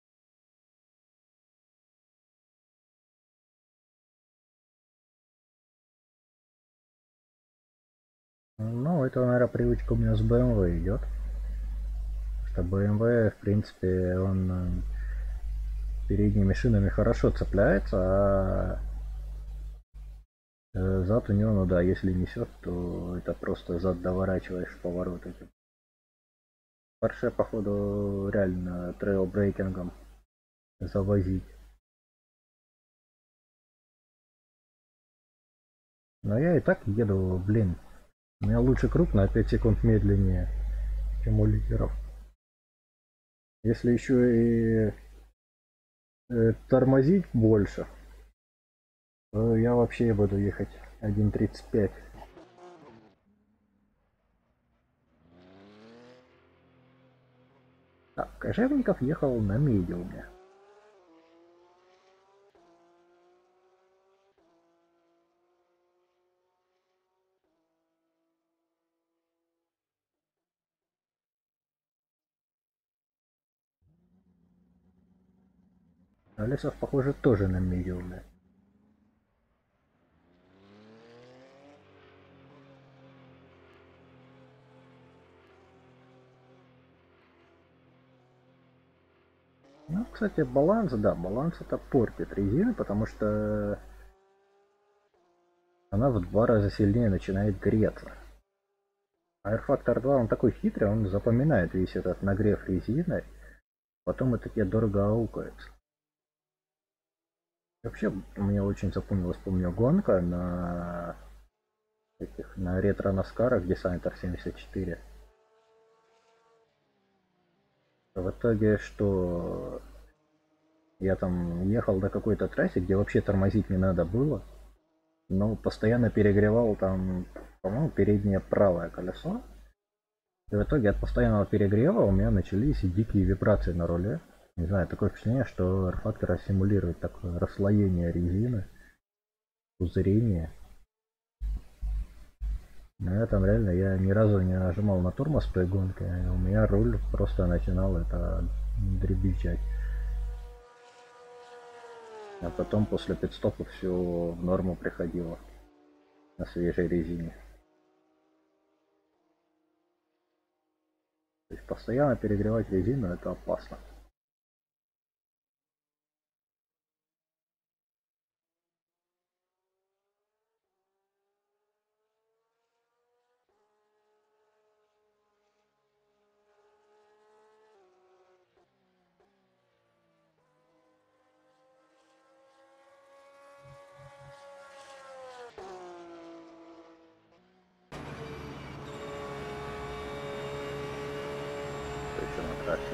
Ну, это, наверное, привычка у меня с BMW идет. Что BMW, в принципе, он передними шинами хорошо цепляется, а зад у него, ну да, если несет, то это просто зад доворачиваешь в поворот этим. Porsche, походу, реально трейлбрейкингом завозить. Но я и так еду, блин. У меня лучше круг на 5 секунд медленнее, чем у лидеров. Если еще и тормозить больше, то я вообще буду ехать 1.35. Так, Кожевников ехал на медиуме. А Лесов, похоже, тоже на медиуме. Ну, кстати, баланс, да, баланс это портит резину, потому что она в 2 раза сильнее начинает греться. А R-Factor 2, он такой хитрый, он запоминает весь этот нагрев резины, потом это тебе дорого аукается. Вообще, мне очень запомнилась, помню, гонка на ретро-наскарах Designer 74. В итоге, что я там ехал до какой-то трассе, где вообще тормозить не надо было, но постоянно перегревал там, по-моему, переднее правое колесо. И в итоге от постоянного перегрева у меня начались дикие вибрации на руле. Не знаю, такое впечатление, что R-Factor симулирует такое расслоение резины, пузырение. Но я там реально, я ни разу не нажимал на тормоз при гонке, у меня руль просто начинал это дребезжать. А потом после пидстопа все в норму приходило на свежей резине. То есть постоянно перегревать резину это опасно. То еще на трассе.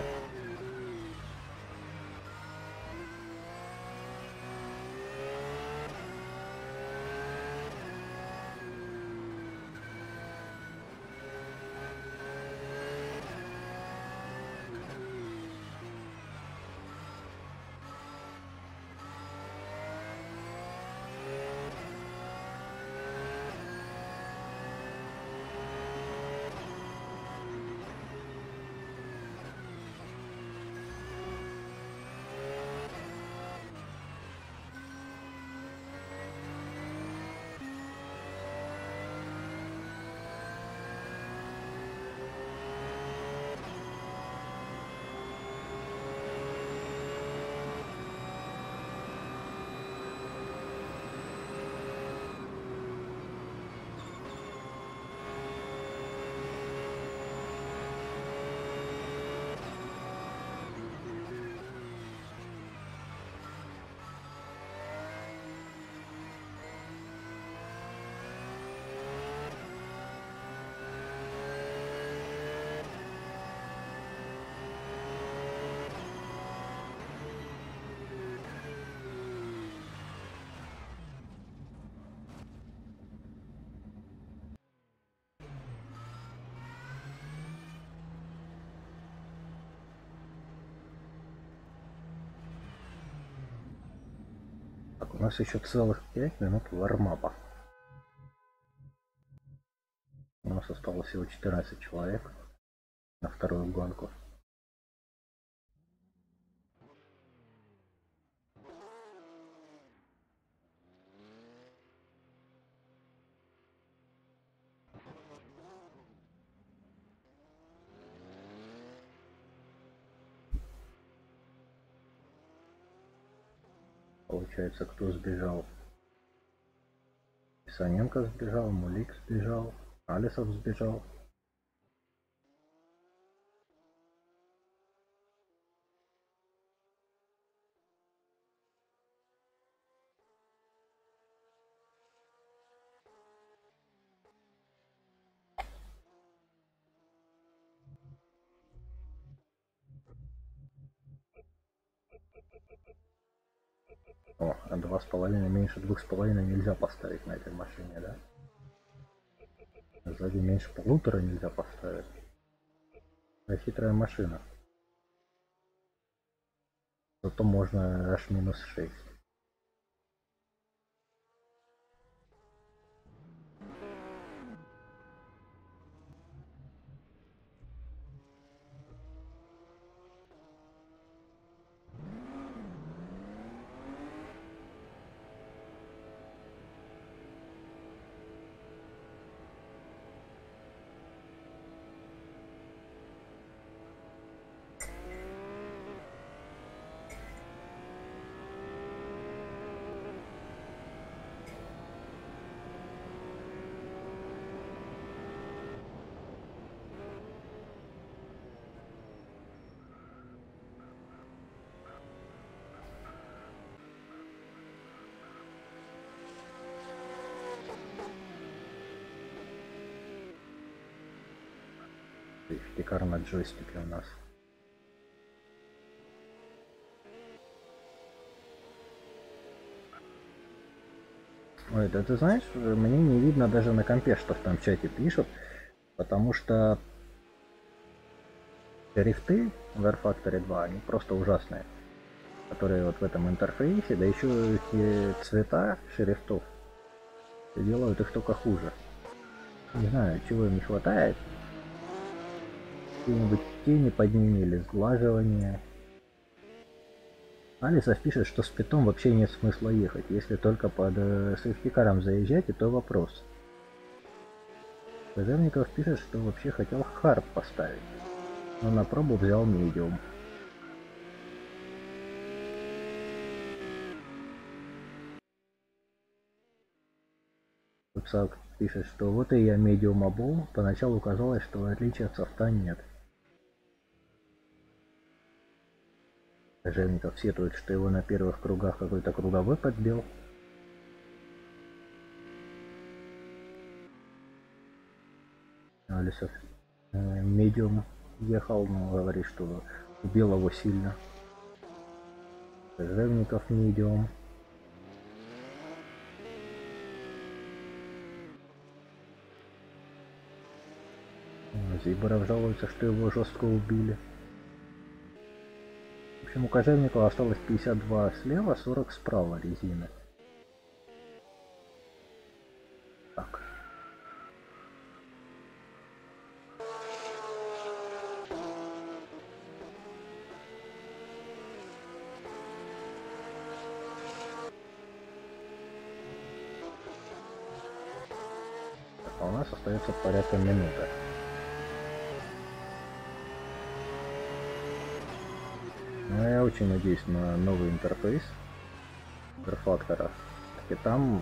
У нас еще целых 5 минут вармапа. У нас осталось всего 14 человек на вторую гонку. Получается, кто сбежал? Исаненко сбежал, Мулик сбежал, Алисов сбежал. О, а 2,5 меньше 2,5 нельзя поставить на этой машине, да? Сзади меньше 1,5 нельзя поставить. Это хитрая машина. Зато можно аж -6. Шикар на джойстике у нас. Ой, да ты знаешь, мне не видно даже на компе, что там в чате пишут, потому что шрифты в R-Factory 2, они просто ужасные, которые вот в этом интерфейсе, да еще эти цвета шрифтов делают их только хуже. Не знаю, чего им не хватает. Какие-нибудь тени под ними или сглаживания. Алисов пишет, что с питом вообще нет смысла ехать. Если только под сейфтикаром заезжать, и то вопрос. Кожевников пишет, что вообще хотел хард поставить, но на пробу взял медиум. Куцак пишет, что вот и я медиум обул. Поначалу казалось, что отличия от софта нет. Кожевников сетует, что его на первых кругах какой-то круговой подбил. Алисов медиум ехал, но говорит, что убил его сильно. Кожевников медиум. Зиборов жалуется, что его жестко убили. В общем, у Кожевникова осталось 52 слева, 40 справа резины. Так. А у нас остается порядка минуты. Но я очень надеюсь на новый интерфейс R-Factor. И там...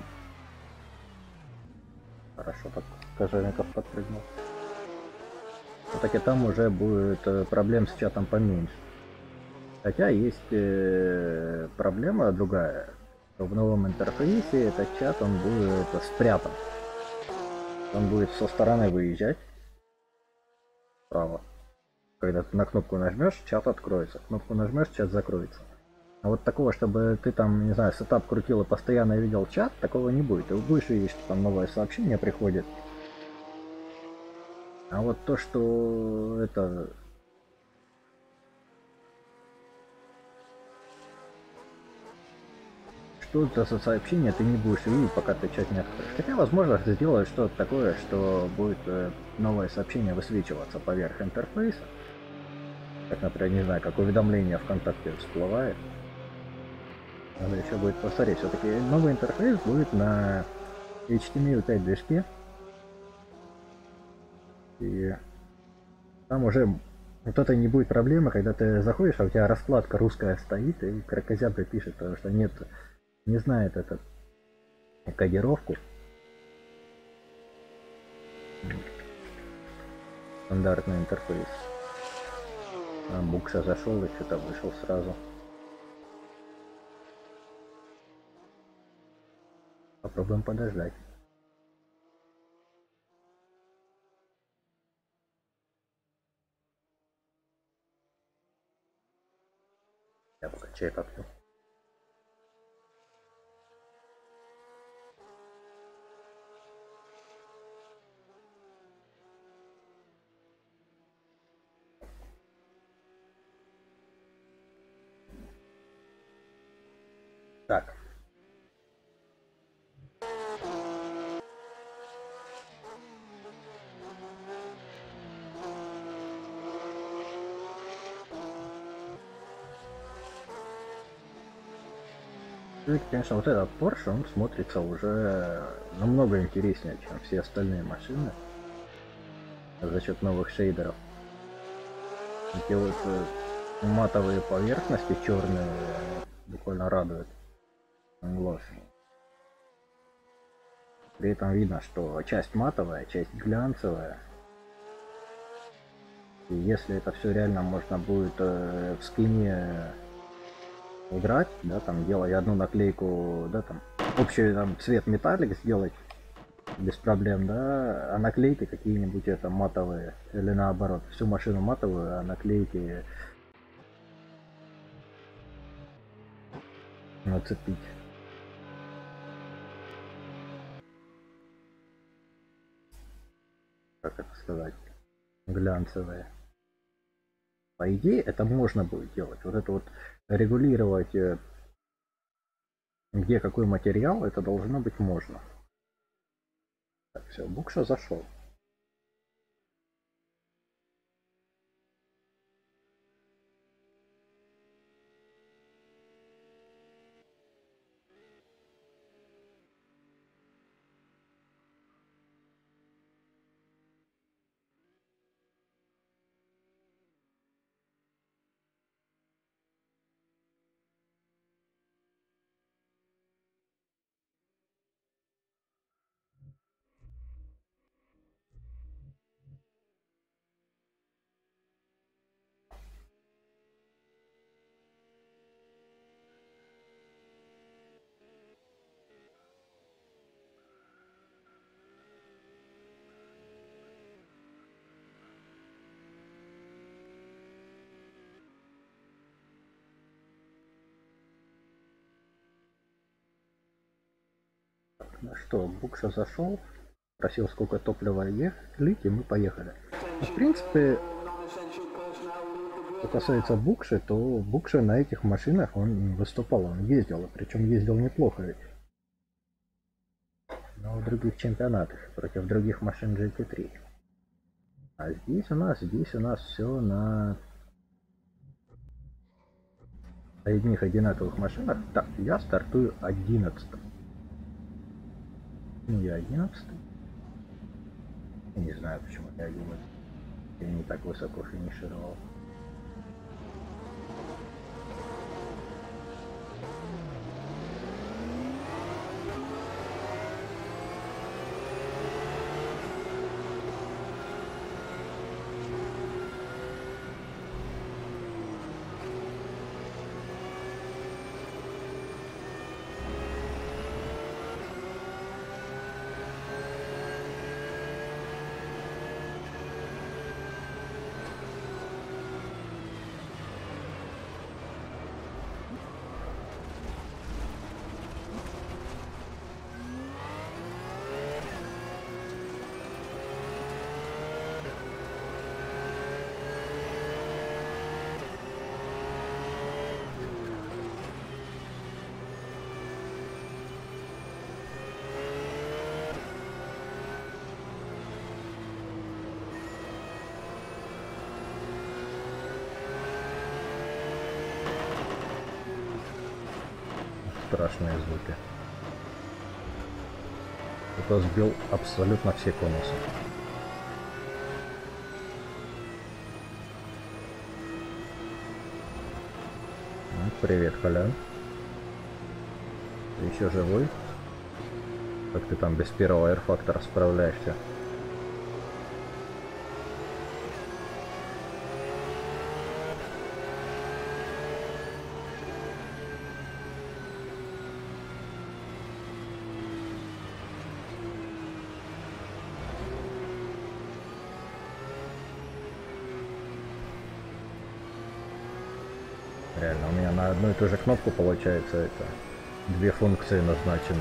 Хорошо, так Кожевников подпрыгнул. Все-таки там уже будет проблем с чатом поменьше. Хотя есть проблема другая. В новом интерфейсе этот чат, он будет спрятан. Он будет со стороны выезжать. Справа. Когда ты на кнопку нажмешь, чат откроется. Кнопку нажмешь, чат закроется. А вот такого, чтобы ты там, не знаю, сетап крутил и постоянно видел чат, такого не будет. Ты будешь видеть, что там новое сообщение приходит. А вот то, что это... что это за сообщение ты не будешь видеть, пока ты чат не откроешь. Хотя, возможно, ты сделаешь что-то такое, что будет новое сообщение высвечиваться поверх интерфейса. Как, например, не знаю, как уведомление ВКонтакте всплывает. Надо еще будет посмотреть. Все-таки новый интерфейс будет на HTML5 движке. И там уже вот это не будет проблемы, когда ты заходишь, а у тебя раскладка русская стоит, и кракозябра пишет, потому что нет, не знает этот кодировку. Стандартный интерфейс. А Букша зашел и что-то вышел сразу. Попробуем подождать. Я пока чай попью. Так. Ну, конечно, вот этот Porsche, он смотрится уже намного интереснее, чем все остальные машины. За счет новых шейдеров. Эти вот матовые поверхности черные буквально радуют глаз. При этом видно, что часть матовая, часть глянцевая. И если это все реально можно будет в скине играть, да, там делая одну наклейку, да, там общий там цвет металлик сделать без проблем, да, а наклейки какие-нибудь это матовые или наоборот всю машину матовую, а наклейки нацепить. Как это сказать? Глянцевые. По идее это можно будет делать. Вот это вот регулировать, где какой материал, это должно быть можно. Так, все, Букша зашел. Ну что, Букша зашел, просил сколько топлива лить, и мы поехали. Ну, в принципе, что касается Букши, то Букша на этих машинах он выступал, он ездил, причем ездил неплохо ведь. Но в других чемпионатах, против других машин GT3. А здесь у нас все на одних одинаковых машинах. Так, я стартую 11-м. Ну, я 11-й. Я не знаю, почему я 11-й. Я не так высоко финишировал. страшные звуки. Это сбил абсолютно все конусы. Привет, Колян. Ты еще живой? Как ты там без первого R-фактора справляешься? Реально, у меня на одну и ту же кнопку получается это две функции назначены.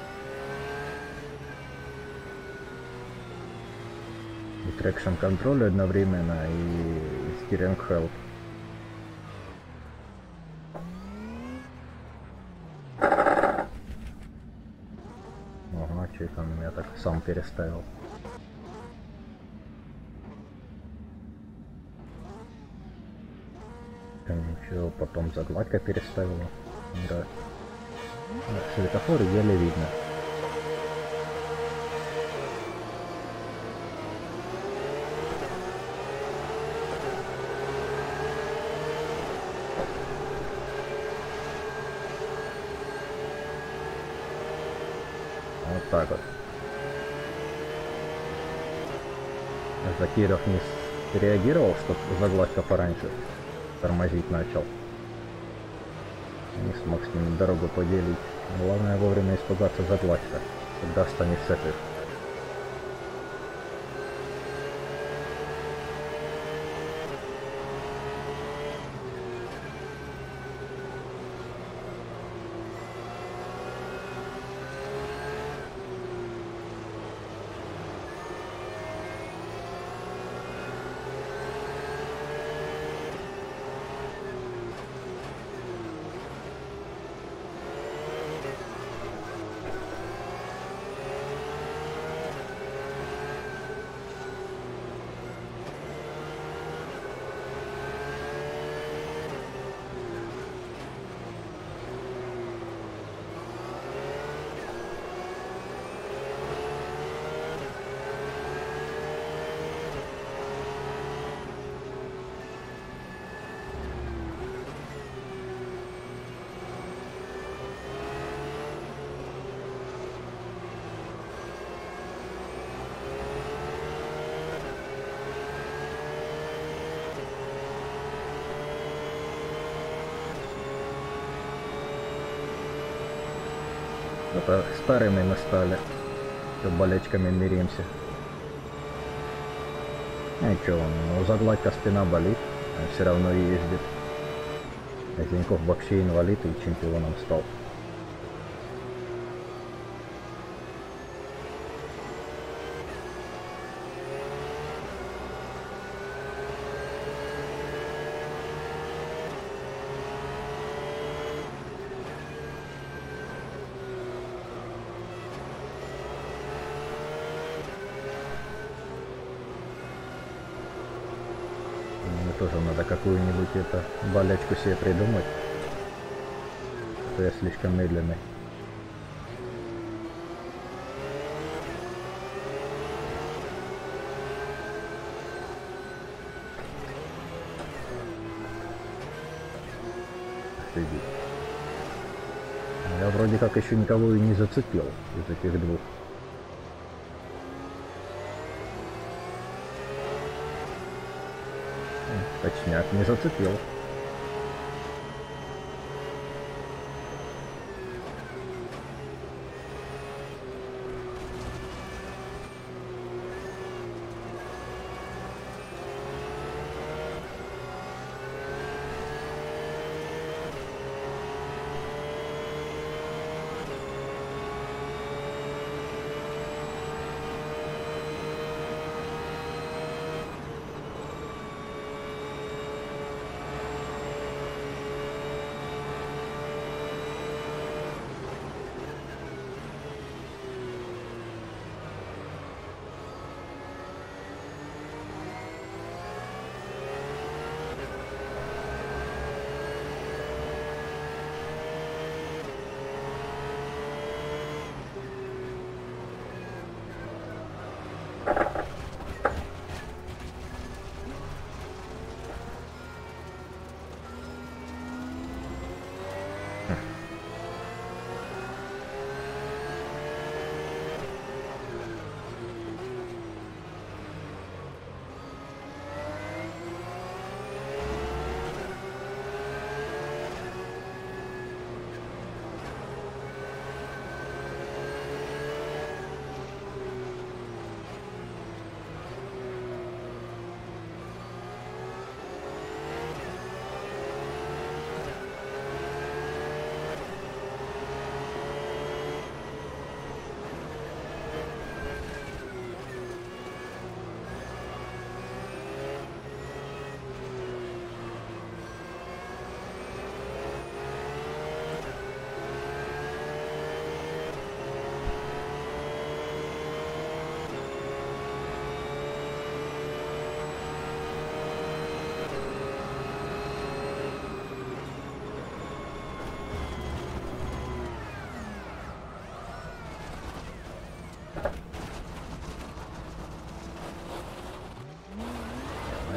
И traction контроль одновременно, и steering help. Ага, что это он меня так сам переставил. Ничего, потом загладка переставила. Да. Светофоры еле видно. Вот так вот. Закиров не реагировал, что загладка пораньше тормозить начал. Не смог с ними дорогу поделить. Главное вовремя испугаться загладка, когда станешь шефом. Это старыми мы стали, что болечками миримся. Ничего, у загладка спина болит, он все равно ездит. А Зиньков вообще инвалид и чемпионом стал. Тоже надо какую-нибудь это болячку себе придумать, что я слишком медленный. Офигеть. Я вроде как еще никого и не зацепил из этих двух. Точняк, не зацепил.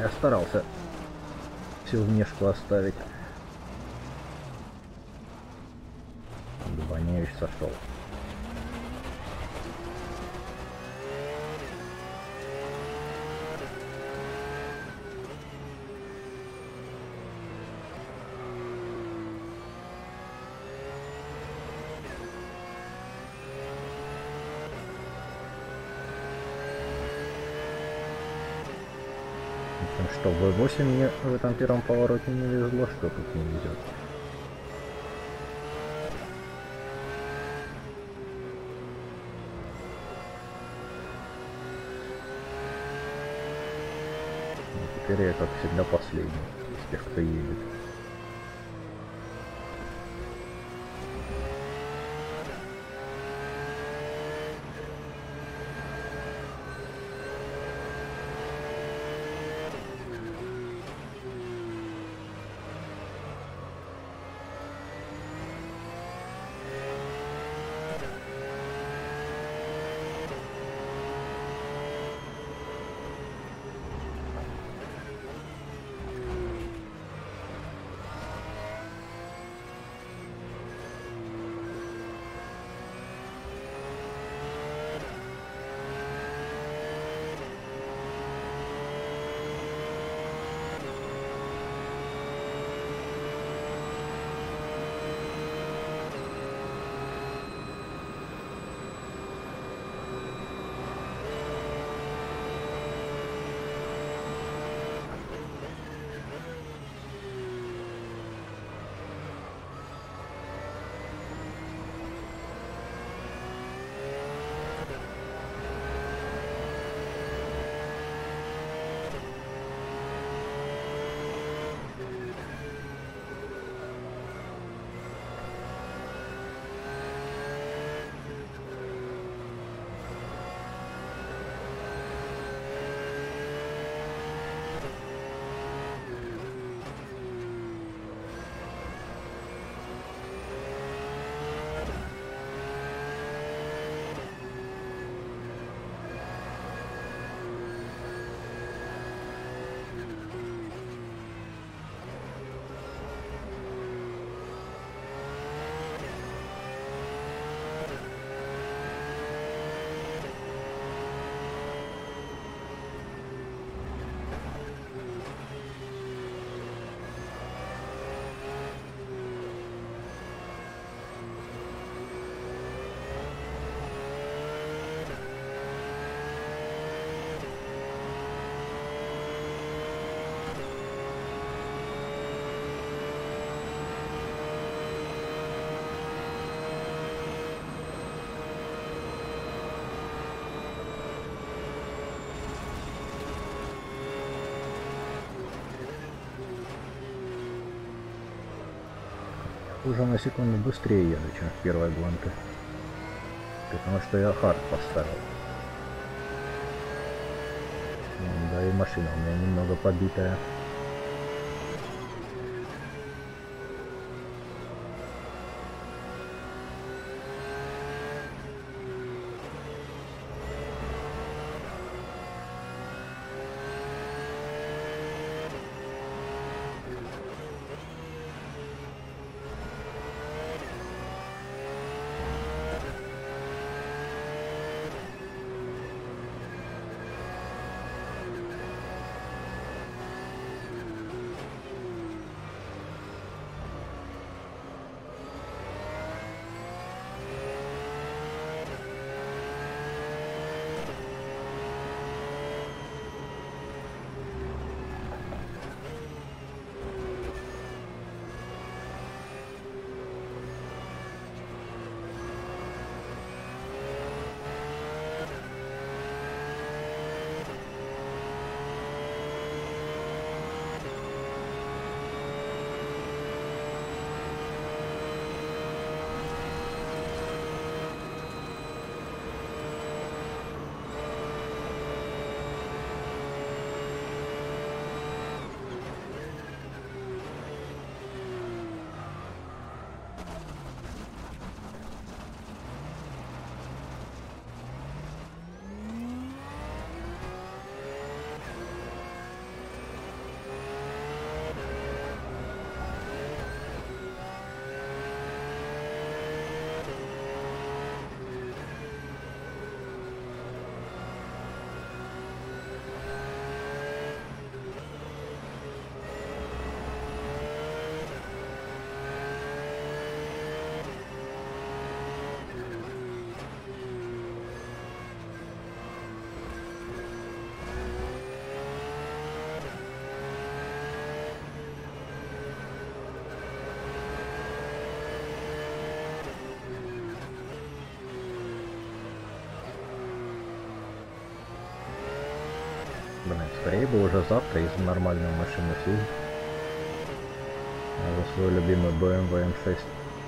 Я старался всю внешку оставить. Дубаневич сошел. Что, в V8 мне в этом первом повороте не везло, что тут не везет. Теперь я, как всегда, последний из тех, кто едет. Уже на секунду быстрее еду, чем в первой гонке. Потому что я хард поставил. Да и машина у меня немного побитая. Блин, скорее бы уже завтра из нормальной машины съездить. За свой любимый BMW M6.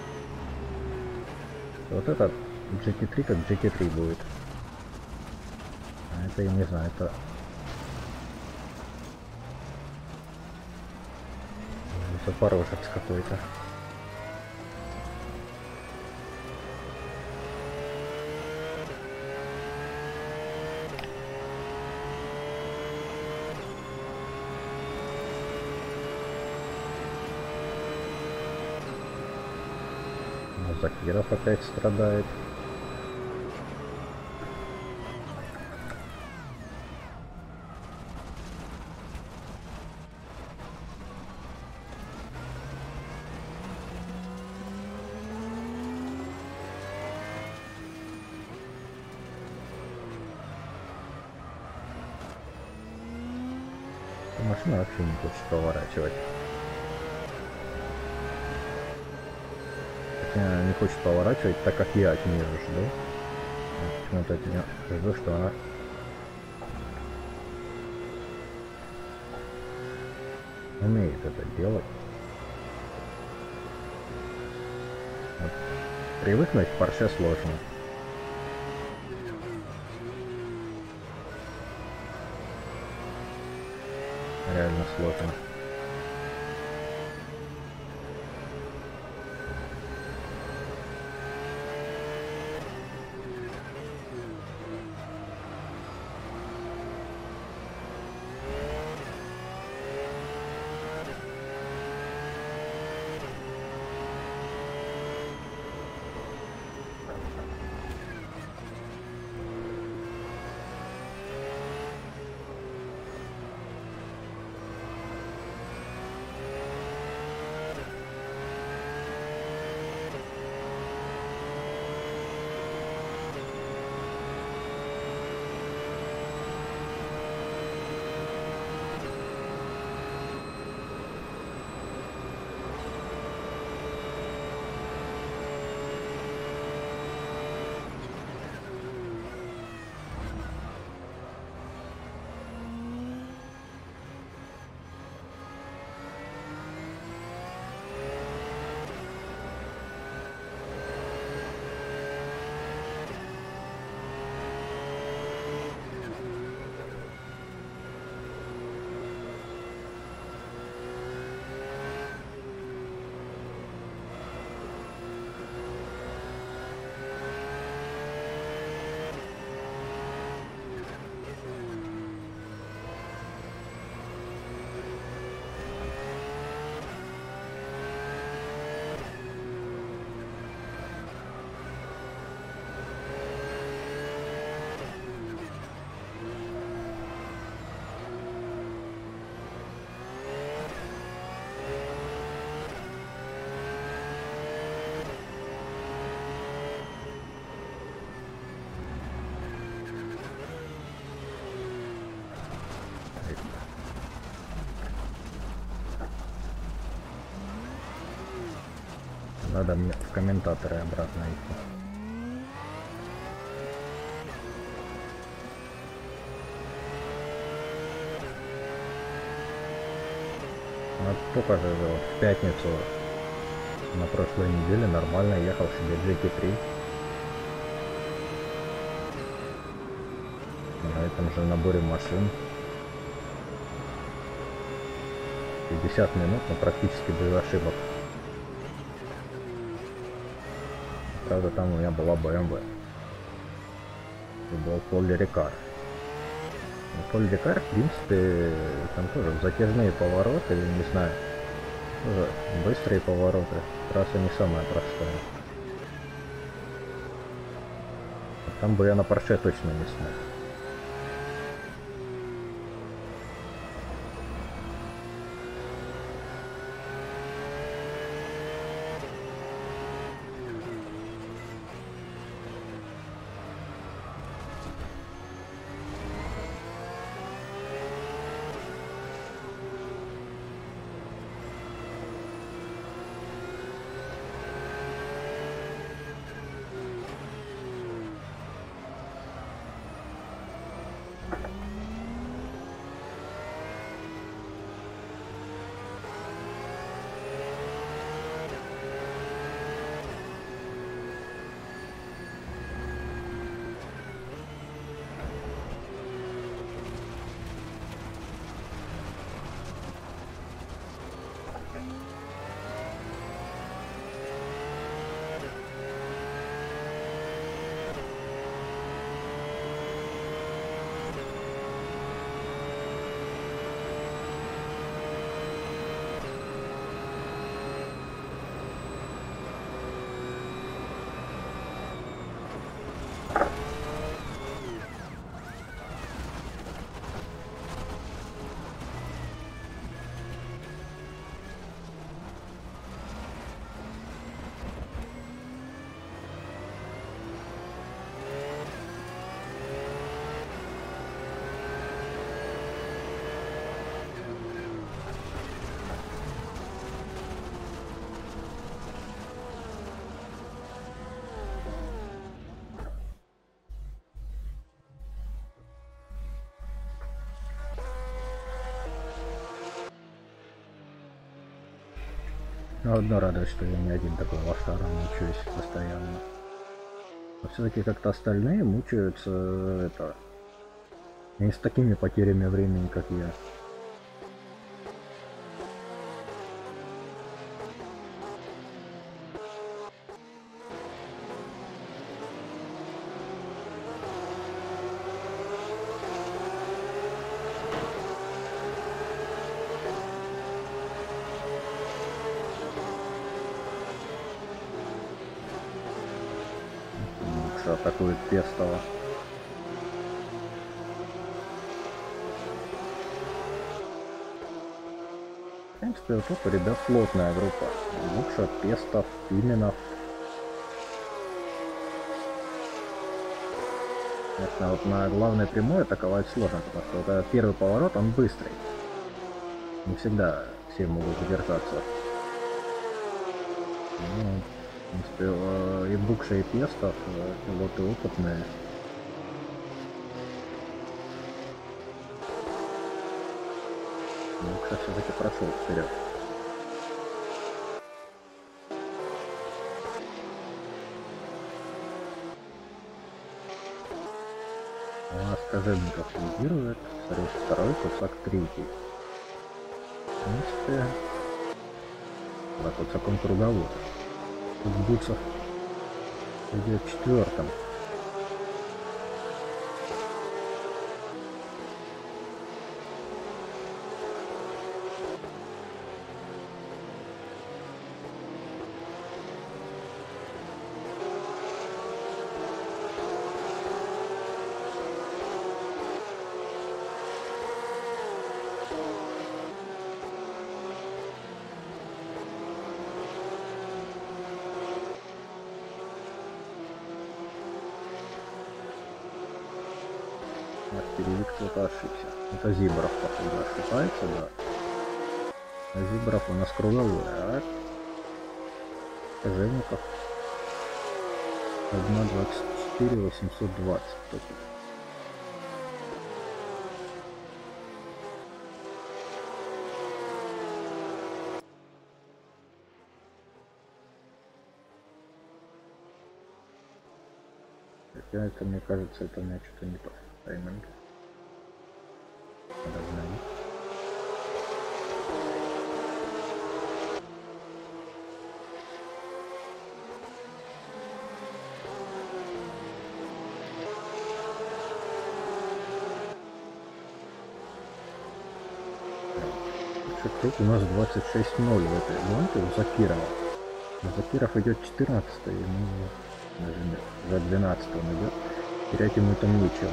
Вот этот GT3 как GT3 будет. А это я не знаю, это... Запорожец какой-то. Закиров опять страдает. Машина вообще не хочет поворачивать. Хотя не хочет поворачивать, так как я от нее жду. Почему-то от нее жду, что она... умеет это делать. Вот. Привыкнуть к Porsche сложно. Реально сложно. Надо мне в комментаторы обратно идти. Вот только же вот в пятницу на прошлой неделе нормально ехал себе GT3. На этом же наборе машин. 50 минут, но практически без ошибок. Правда, там у меня была BMW. И был Поль Рикар. Поль Рикар, в принципе, там тоже затяжные повороты, не знаю. Тоже быстрые повороты. Трасса не самая простая. Там бы я на Porsche точно не смог. Но одно радует, что я не один такой лошара, мучаюсь постоянно. Но все-таки как-то остальные мучаются не с такими потерями времени, как я. Атакует Пестова. В принципе, вот тут у ребят плотная группа. Букша, Пестов, Пименов. Конечно, вот на главной прямой атаковать сложно, потому что вот этот первый поворот, он быстрый. Не всегда все могут задержаться. Ну, в принципе, и Букша, и Пестов пилоты опытные. Букша все-таки прошел вперед. У нас Кожевников лидирует, Царев второй, Кусак третий. В принципе, так вот в таком круговом. Тут Буцев идет четвертым. Впереди кто-то ошибся. Это Зиборов, походу, ошибается, да. А Зиборов у нас круговой, а Кожевников 1.24 820 только. Хотя это, мне кажется, это у меня что-то не то. Тайминг. Подогнали. Круг у нас 26-0 в этой гонке у Закирова. Закиров идет 14-й, ему даже нет, за 12 он идет. Терять ему там нечего.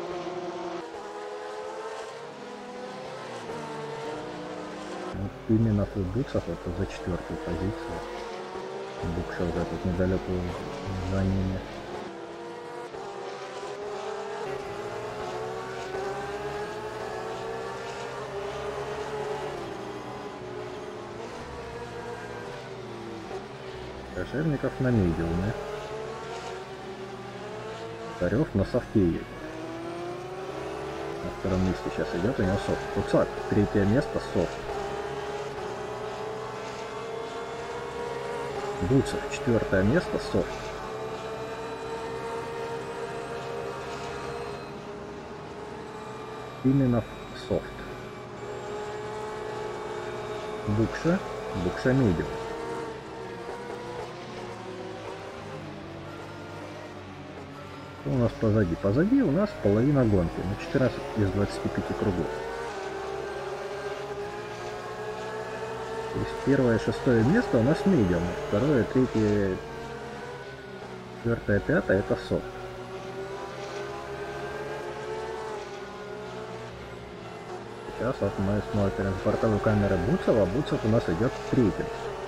Вот именно Фудбуксов это за 4-ю позицию. Букша уже тут недалеко за ними. Кожевников на медиуме. Царев на софте едет. На втором месте сейчас идет у него софт. Куцак, третье место, софт. Буцев, четвертое место, софт. Пименов, софт. Букша, Букша медиум. У нас позади? Позади у нас половина гонки, на 14 из 25 кругов. То есть первое и шестое место у нас медиум, второе, третье, четвертое, пятое это софт. Сейчас вот мы смотрим с бортовой камеры Буцева, Буцев у нас идет третьим.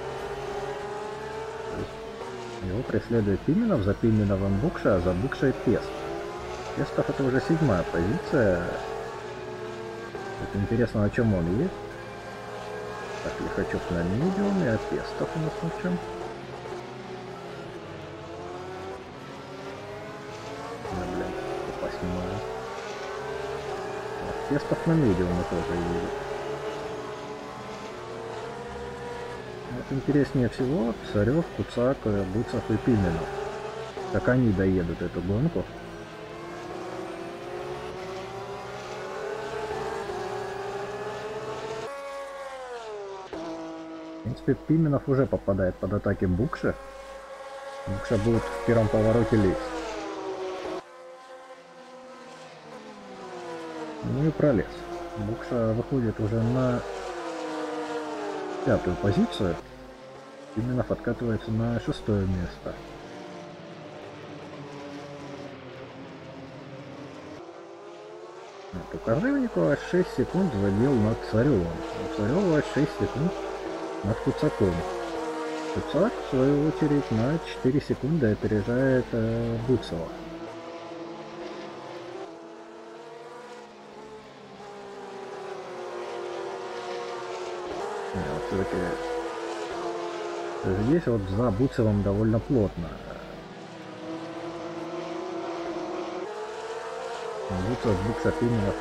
Его преследует Пименов, за Пименовым Букша, а за Букшей Пест. Пестов это уже 7-я позиция. Вот интересно, на чем он есть. Так, Лихачев на медиуме, а Пестов у нас на чем? Да, блин, попасть не могу. А Пестов на медиуме тоже едет. Вот интереснее всего Царев, Куцак, Буцов и Пименов. Как они доедут эту гонку. В принципе, Пименов уже попадает под атаки Букши. Букша будет в первом повороте лезть. Ну и пролез. Букша выходит уже на 5-ю позицию. Пименов откатывается на 6-е место. У Кожевникова 6 секунд задел над Царевым. У Царева 6 секунд над Куцаком. Куцак, в свою очередь, на 4 секунды опережает Буцова. Все-таки здесь вот за Буцевым довольно плотно. Буцев, Букша, Пименов.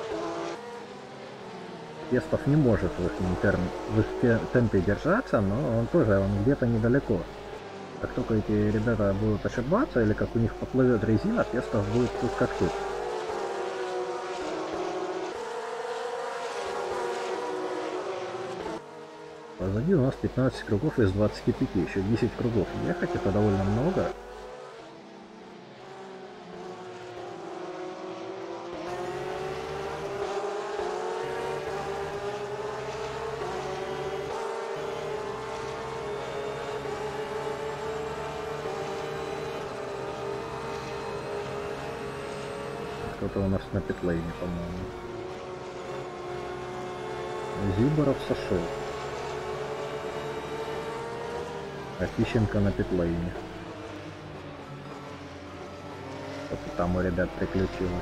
Пестов не может в их темпе держаться, но он тоже где-то недалеко. Как только эти ребята будут ошибаться, или как у них поплывет резина, Пестов будет тут как тут. Позади у нас 15 кругов из 25, еще 10 кругов ехать, это довольно много. Кто-то у нас на питлейне, по-моему. Зиборов сошел. А Тищенко на питлейне. Что-то там у ребят приключилось.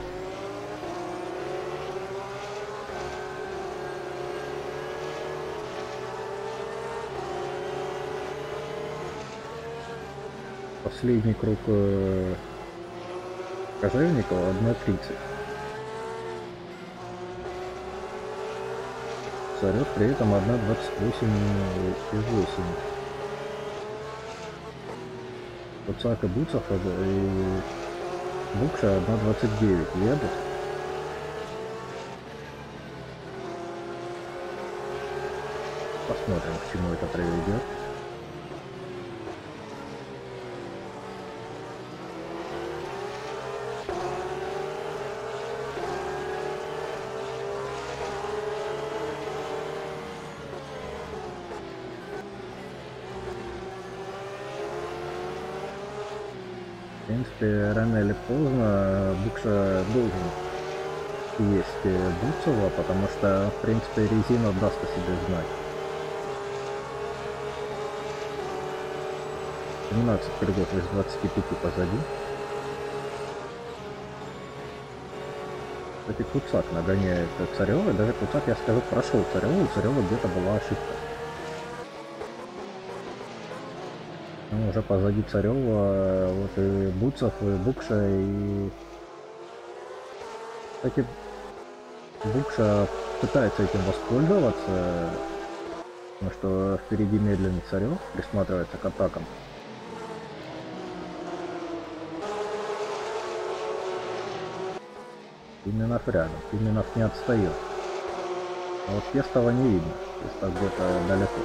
Последний круг Кожевникова 1:30. Царев при этом 1:28,8. Куцак и Буцов и Букша 1:29 едут. Посмотрим, к чему это приведет. В принципе, рано или поздно Букша должен есть Буцева, потому что, в принципе, резина даст о себе знать. 17 кругов из 25 позади. Кстати, Куцак нагоняет Царева, и даже Куцак, я скажу, прошел Царева, у Царева где-то была ошибка. Ну, уже позади Царева, вот и Буцев, и Букша, и... Кстати, Букша пытается этим воспользоваться, потому что впереди медленный Царев присматривается к атакам. Пименов рядом, Пименов не отстает. А вот Пестова не видно, Пестов где-то далеко.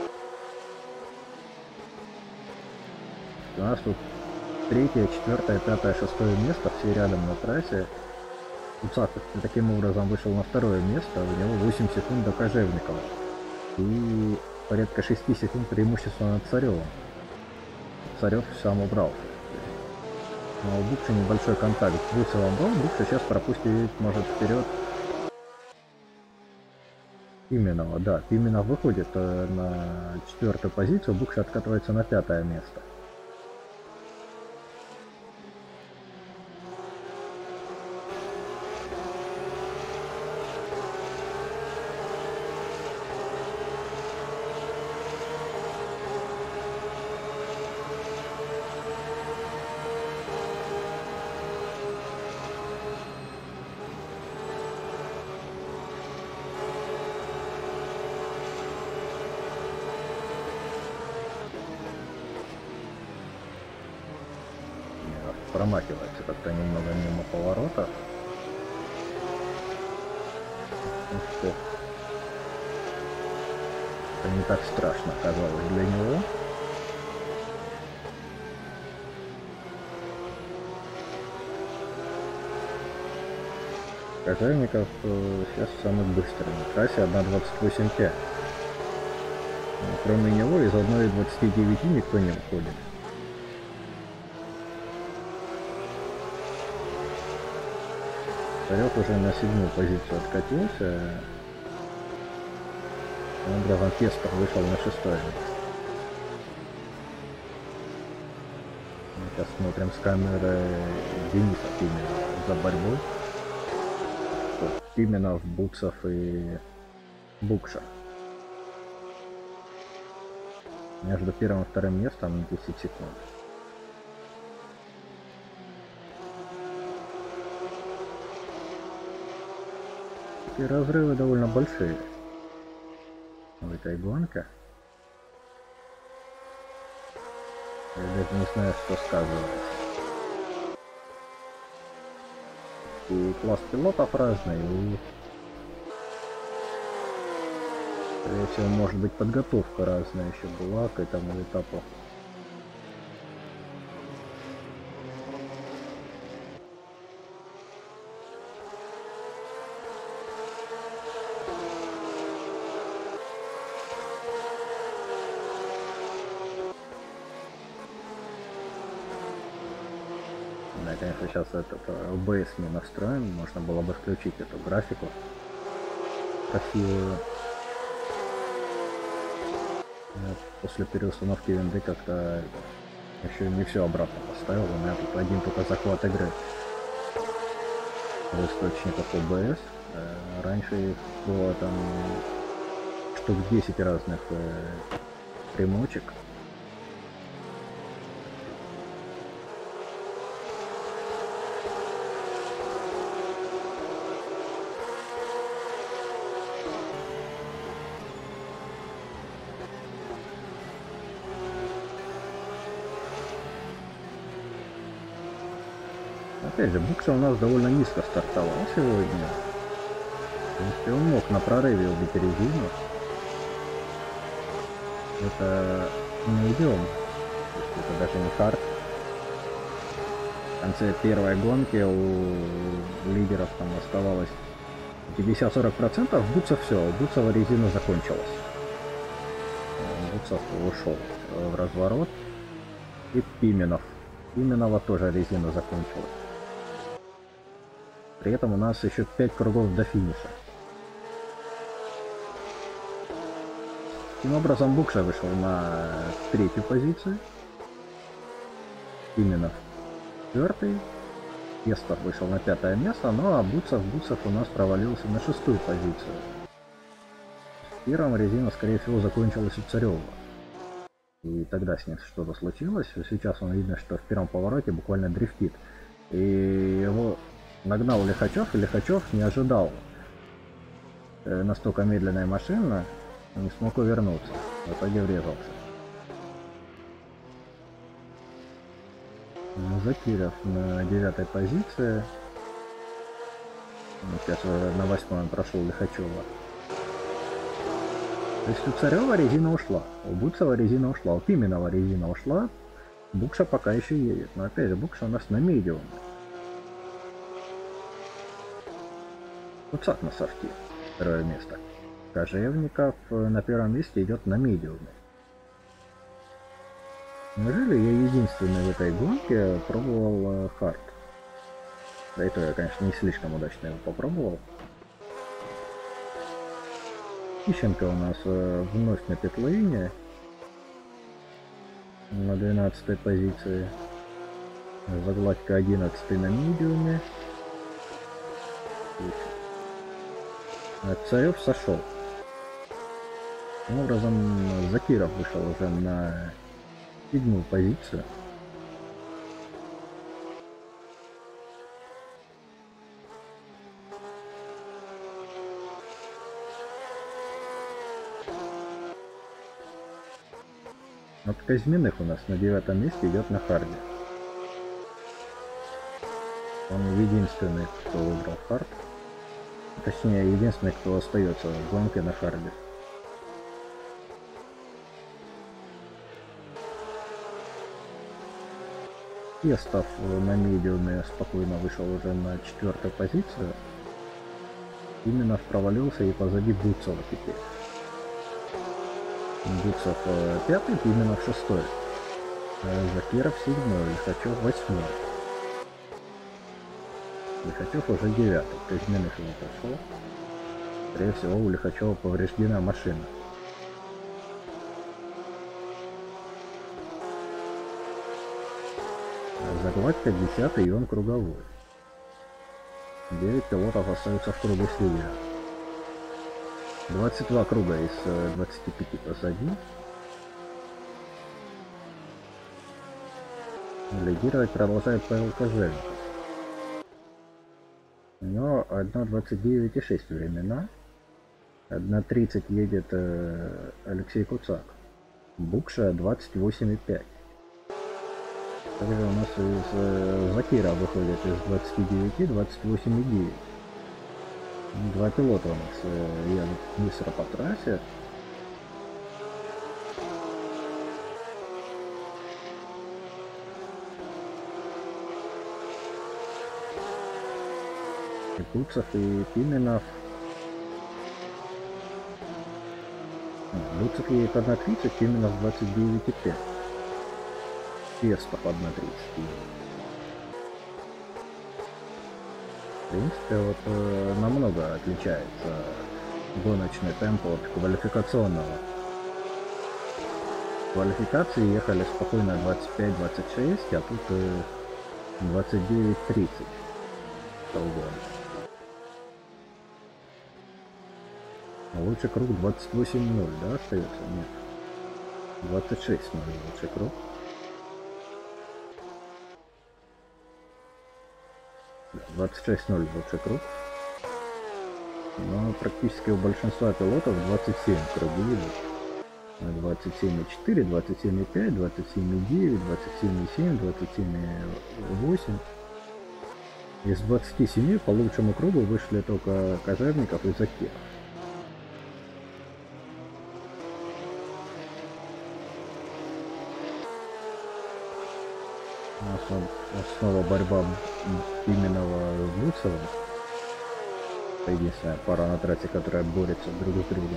У нас тут 3, 4, 5, 6 место, все рядом на трассе. Куцак таким образом вышел на 2-е место, у него 8 секунд до Кожевникова. И порядка 6 секунд преимущества над Царевым. Царев сам убрался. Но у Букши небольшой контакт с Буцевым был, Букша сейчас пропустит, может, вперед Пименова. Да, Пименов выходит на 4-ю позицию, Букша откатывается на 5-е место. промахивается как-то немного мимо поворота. Ну что, это не так страшно оказалось для него. Кожевников сейчас самый быстрый. На трассе 1.28.5. Кроме него из 1.29 никто не выходит. Царев уже на 7-ю позицию откатился. Образом Пестов вышел на 6-е место. Мы сейчас смотрим с камеры Дениса Пименова за борьбой. Пименов, Буцов и Букша. Между первым и вторым местом 10 секунд. И разрывы довольно большие в этой гонке. Я даже не знаю, что сказывается. И класс пилотов разный, и скорее всего, может быть, подготовка разная еще была к этому этапу. Да, конечно, сейчас этот OBS не настроен, можно было бы включить эту графику красивую. После переустановки винды как-то еще не все обратно поставил. У меня тут один только захват игры в источниках OBS. Раньше их было там штук 10 разных примочек. Опять же, Букша у нас довольно низко стартовал сегодня. В принципе, он мог на прорыве убить резину. Это не идем. Это даже не хард. В конце первой гонки у лидеров там оставалось 50-40%. Буцев все, у Буцева резина закончилась. Буцев ушел в разворот. И Пименов. Пименова тоже резина закончилась. При этом у нас еще 5 кругов до финиша. Таким образом, Букша вышел на 3-ю позицию. Пименов 4-й. Пестов вышел на 5-е место, ну а Буцев у нас провалился на 6-ю позицию. В первом резина, скорее всего, закончилась у Царева. И тогда с ним что-то случилось. Сейчас он видно, что в первом повороте буквально дрифтит. И его нагнал Лихачев, и Лихачев не ожидал настолько медленная машина, не смог увернуться. В итоге врезался. Закиров на 9-й позиции. Сейчас уже на 8-й он прошел Лихачева. То есть у Царева резина ушла, у Буцева резина ушла, у Пименова резина ушла, Букша пока еще едет. Но опять же, Букша у нас на медиуме. Куцак на софте, 2-е место. Кожевников на 1-м месте идет на медиуме. Неужели я единственный в этой гонке пробовал хард? Да и то я, конечно, не слишком удачно его попробовал. Ищенко у нас вновь на питлейне. На 12-й позиции. Загладка 11-й на медиуме. Царев сошел. Таким образом, Закиров вышел уже на 7-ю позицию. Вот Казьминых у нас на 9-м месте идет на харде. Он единственный, кто выбрал хард. Точнее, единственный, кто остается в гонке на харде. Естов на медиуме спокойно вышел уже на 4-ю позицию. Именно провалился и позади Буцова теперь. Буцов 5-й, именно в 6-й. Закиров 7-й, Лихачев 8-й. Лихачев уже 9-й, Казьминых его пошел. Скорее всего, у Лихачева повреждена машина. Загладка 10-й, и он круговой. 9 пилотов остаются в круге с лидером. 22 круга из 25 позади. Лидировать продолжает Павел Кожевников. У него 1.29,6 времена. 1.30 едет Алексей Куцак. Букша 28,5. Также у нас из Закира выходит из 29, 28,9. Два пилота у нас едут быстро по трассе. И Куцев, и Пименов. Куцев едет 1.30, Пименов 29,5. Пестов 1.30. В принципе, вот намного отличается гоночный темп от квалификационного. В квалификации ехали спокойно 25-26, а тут 29-30 полгода. Лучший круг 28-0, да, остается? Нет. 26-0 лучший круг. Да, 26-0 лучший круг. Но практически у большинства пилотов 27 круги идут. 27,4, 27,5, 27,9, 27,7, 27,8. Из 27 по лучшему кругу вышли только Кожевников и Закиров. Снова борьба Пименова с Буцевым. Это единственная пара на трассе, которая борется друг с другом.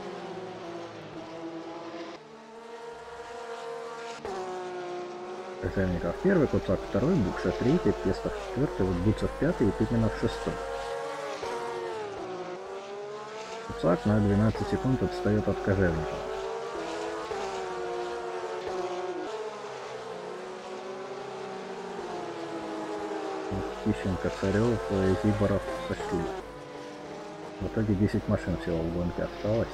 Кожевников первый, Куцак второй, Букша третий, Пестов четвертый, вот Буцев пятый и Пименов шестой. Куцак на 12 секунд отстает от Кожевникова. Тищенко, Царев и Зиборов сошли. В итоге 10 машин всего в гонке осталось.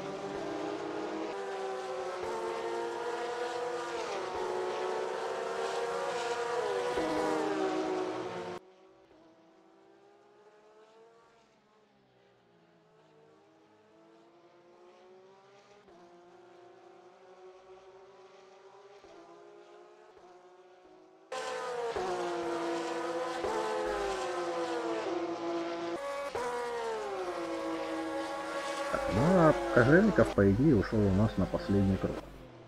Ну а Кожевников, по идее, ушел у нас на последний круг.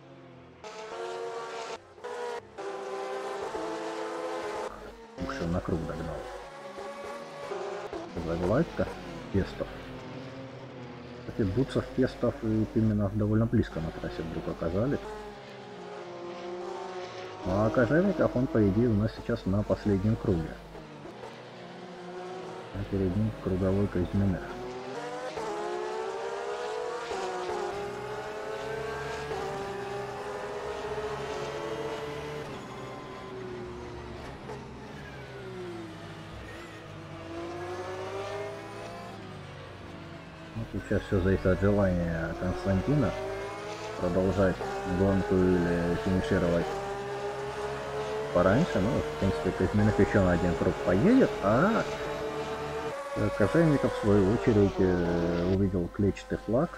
Уж на круг догнал. Загладка, Пестов. Кстати, Буцев, Пестов и Пименов довольно близко на трассе вдруг оказались. А Кожевников, он, по идее, у нас сейчас на последнем круге. А перед ним круговой Казьминых. Сейчас все зависит от желания Константина продолжать гонку или финишировать пораньше. Ну, в принципе, Казьминых еще на один круг поедет, а Кожевников, в свою очередь, увидел клетчатый флаг,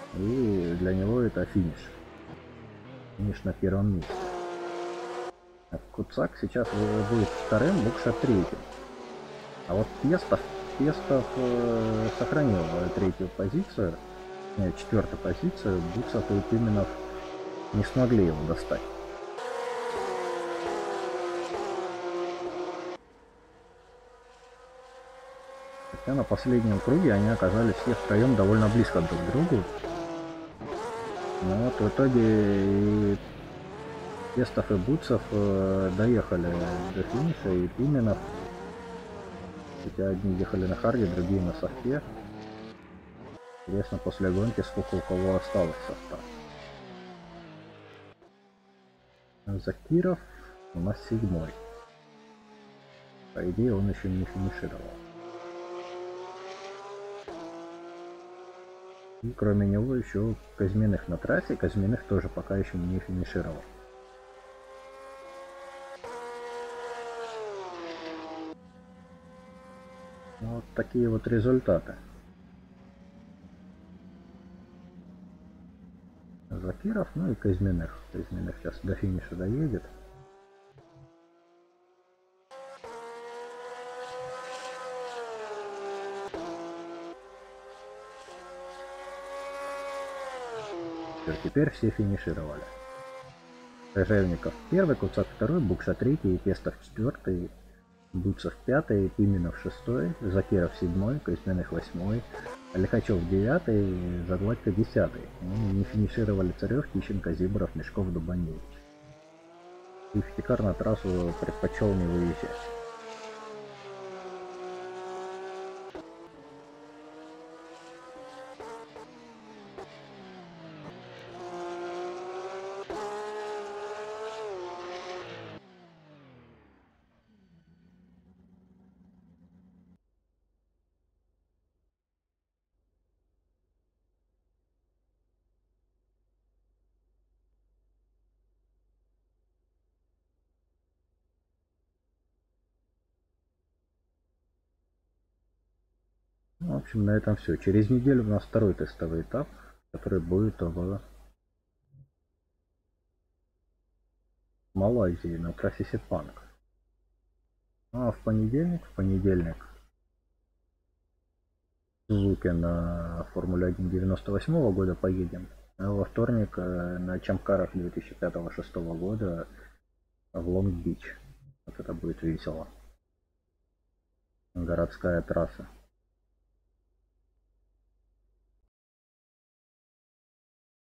и для него это финиш. Финиш на первом месте. Куцак сейчас будет вторым, Букша третьим. А вот Пестов сохранил третью позицию, нет, четвертую позицию. Буксов и Пименов не смогли его достать. Хотя на последнем круге они оказались все втроем довольно близко друг к другу. Но вот в итоге и Пестов и Буцев доехали до финиша, и Пименов, хотя одни ехали на харде, другие на софте. Интересно, после гонки сколько у кого осталось софта. Закиров у нас 7-й. По идее, он еще не финишировал. И кроме него еще Казьминых на трассе. Казьминых тоже пока еще не финишировал. Вот такие вот результаты. Закиров, ну и Казьминых. Казьминых сейчас до финиша доедет. Теперь все финишировали. Режевников первый, Куцак второй, Букша третий, Пестов четвертый, Буцев пятый, Пименов шестой, Закиров седьмой, Казьминых восьмой, Лихачев девятый, Загладько десятый. Не финишировали Царев, Тищенко, Зиборов, Мешков, Дубаневич. Сифтикар на трассу предпочел не выезжать. В общем, на этом все. Через неделю у нас второй тестовый этап, который будет в Малайзии на трассе Сепанг. А в понедельник в Сузуке на Формуле 1 98 года поедем. А во вторник на Чамкарах 2005-2006 года в Лонг-Бич. Вот это будет весело. Городская трасса.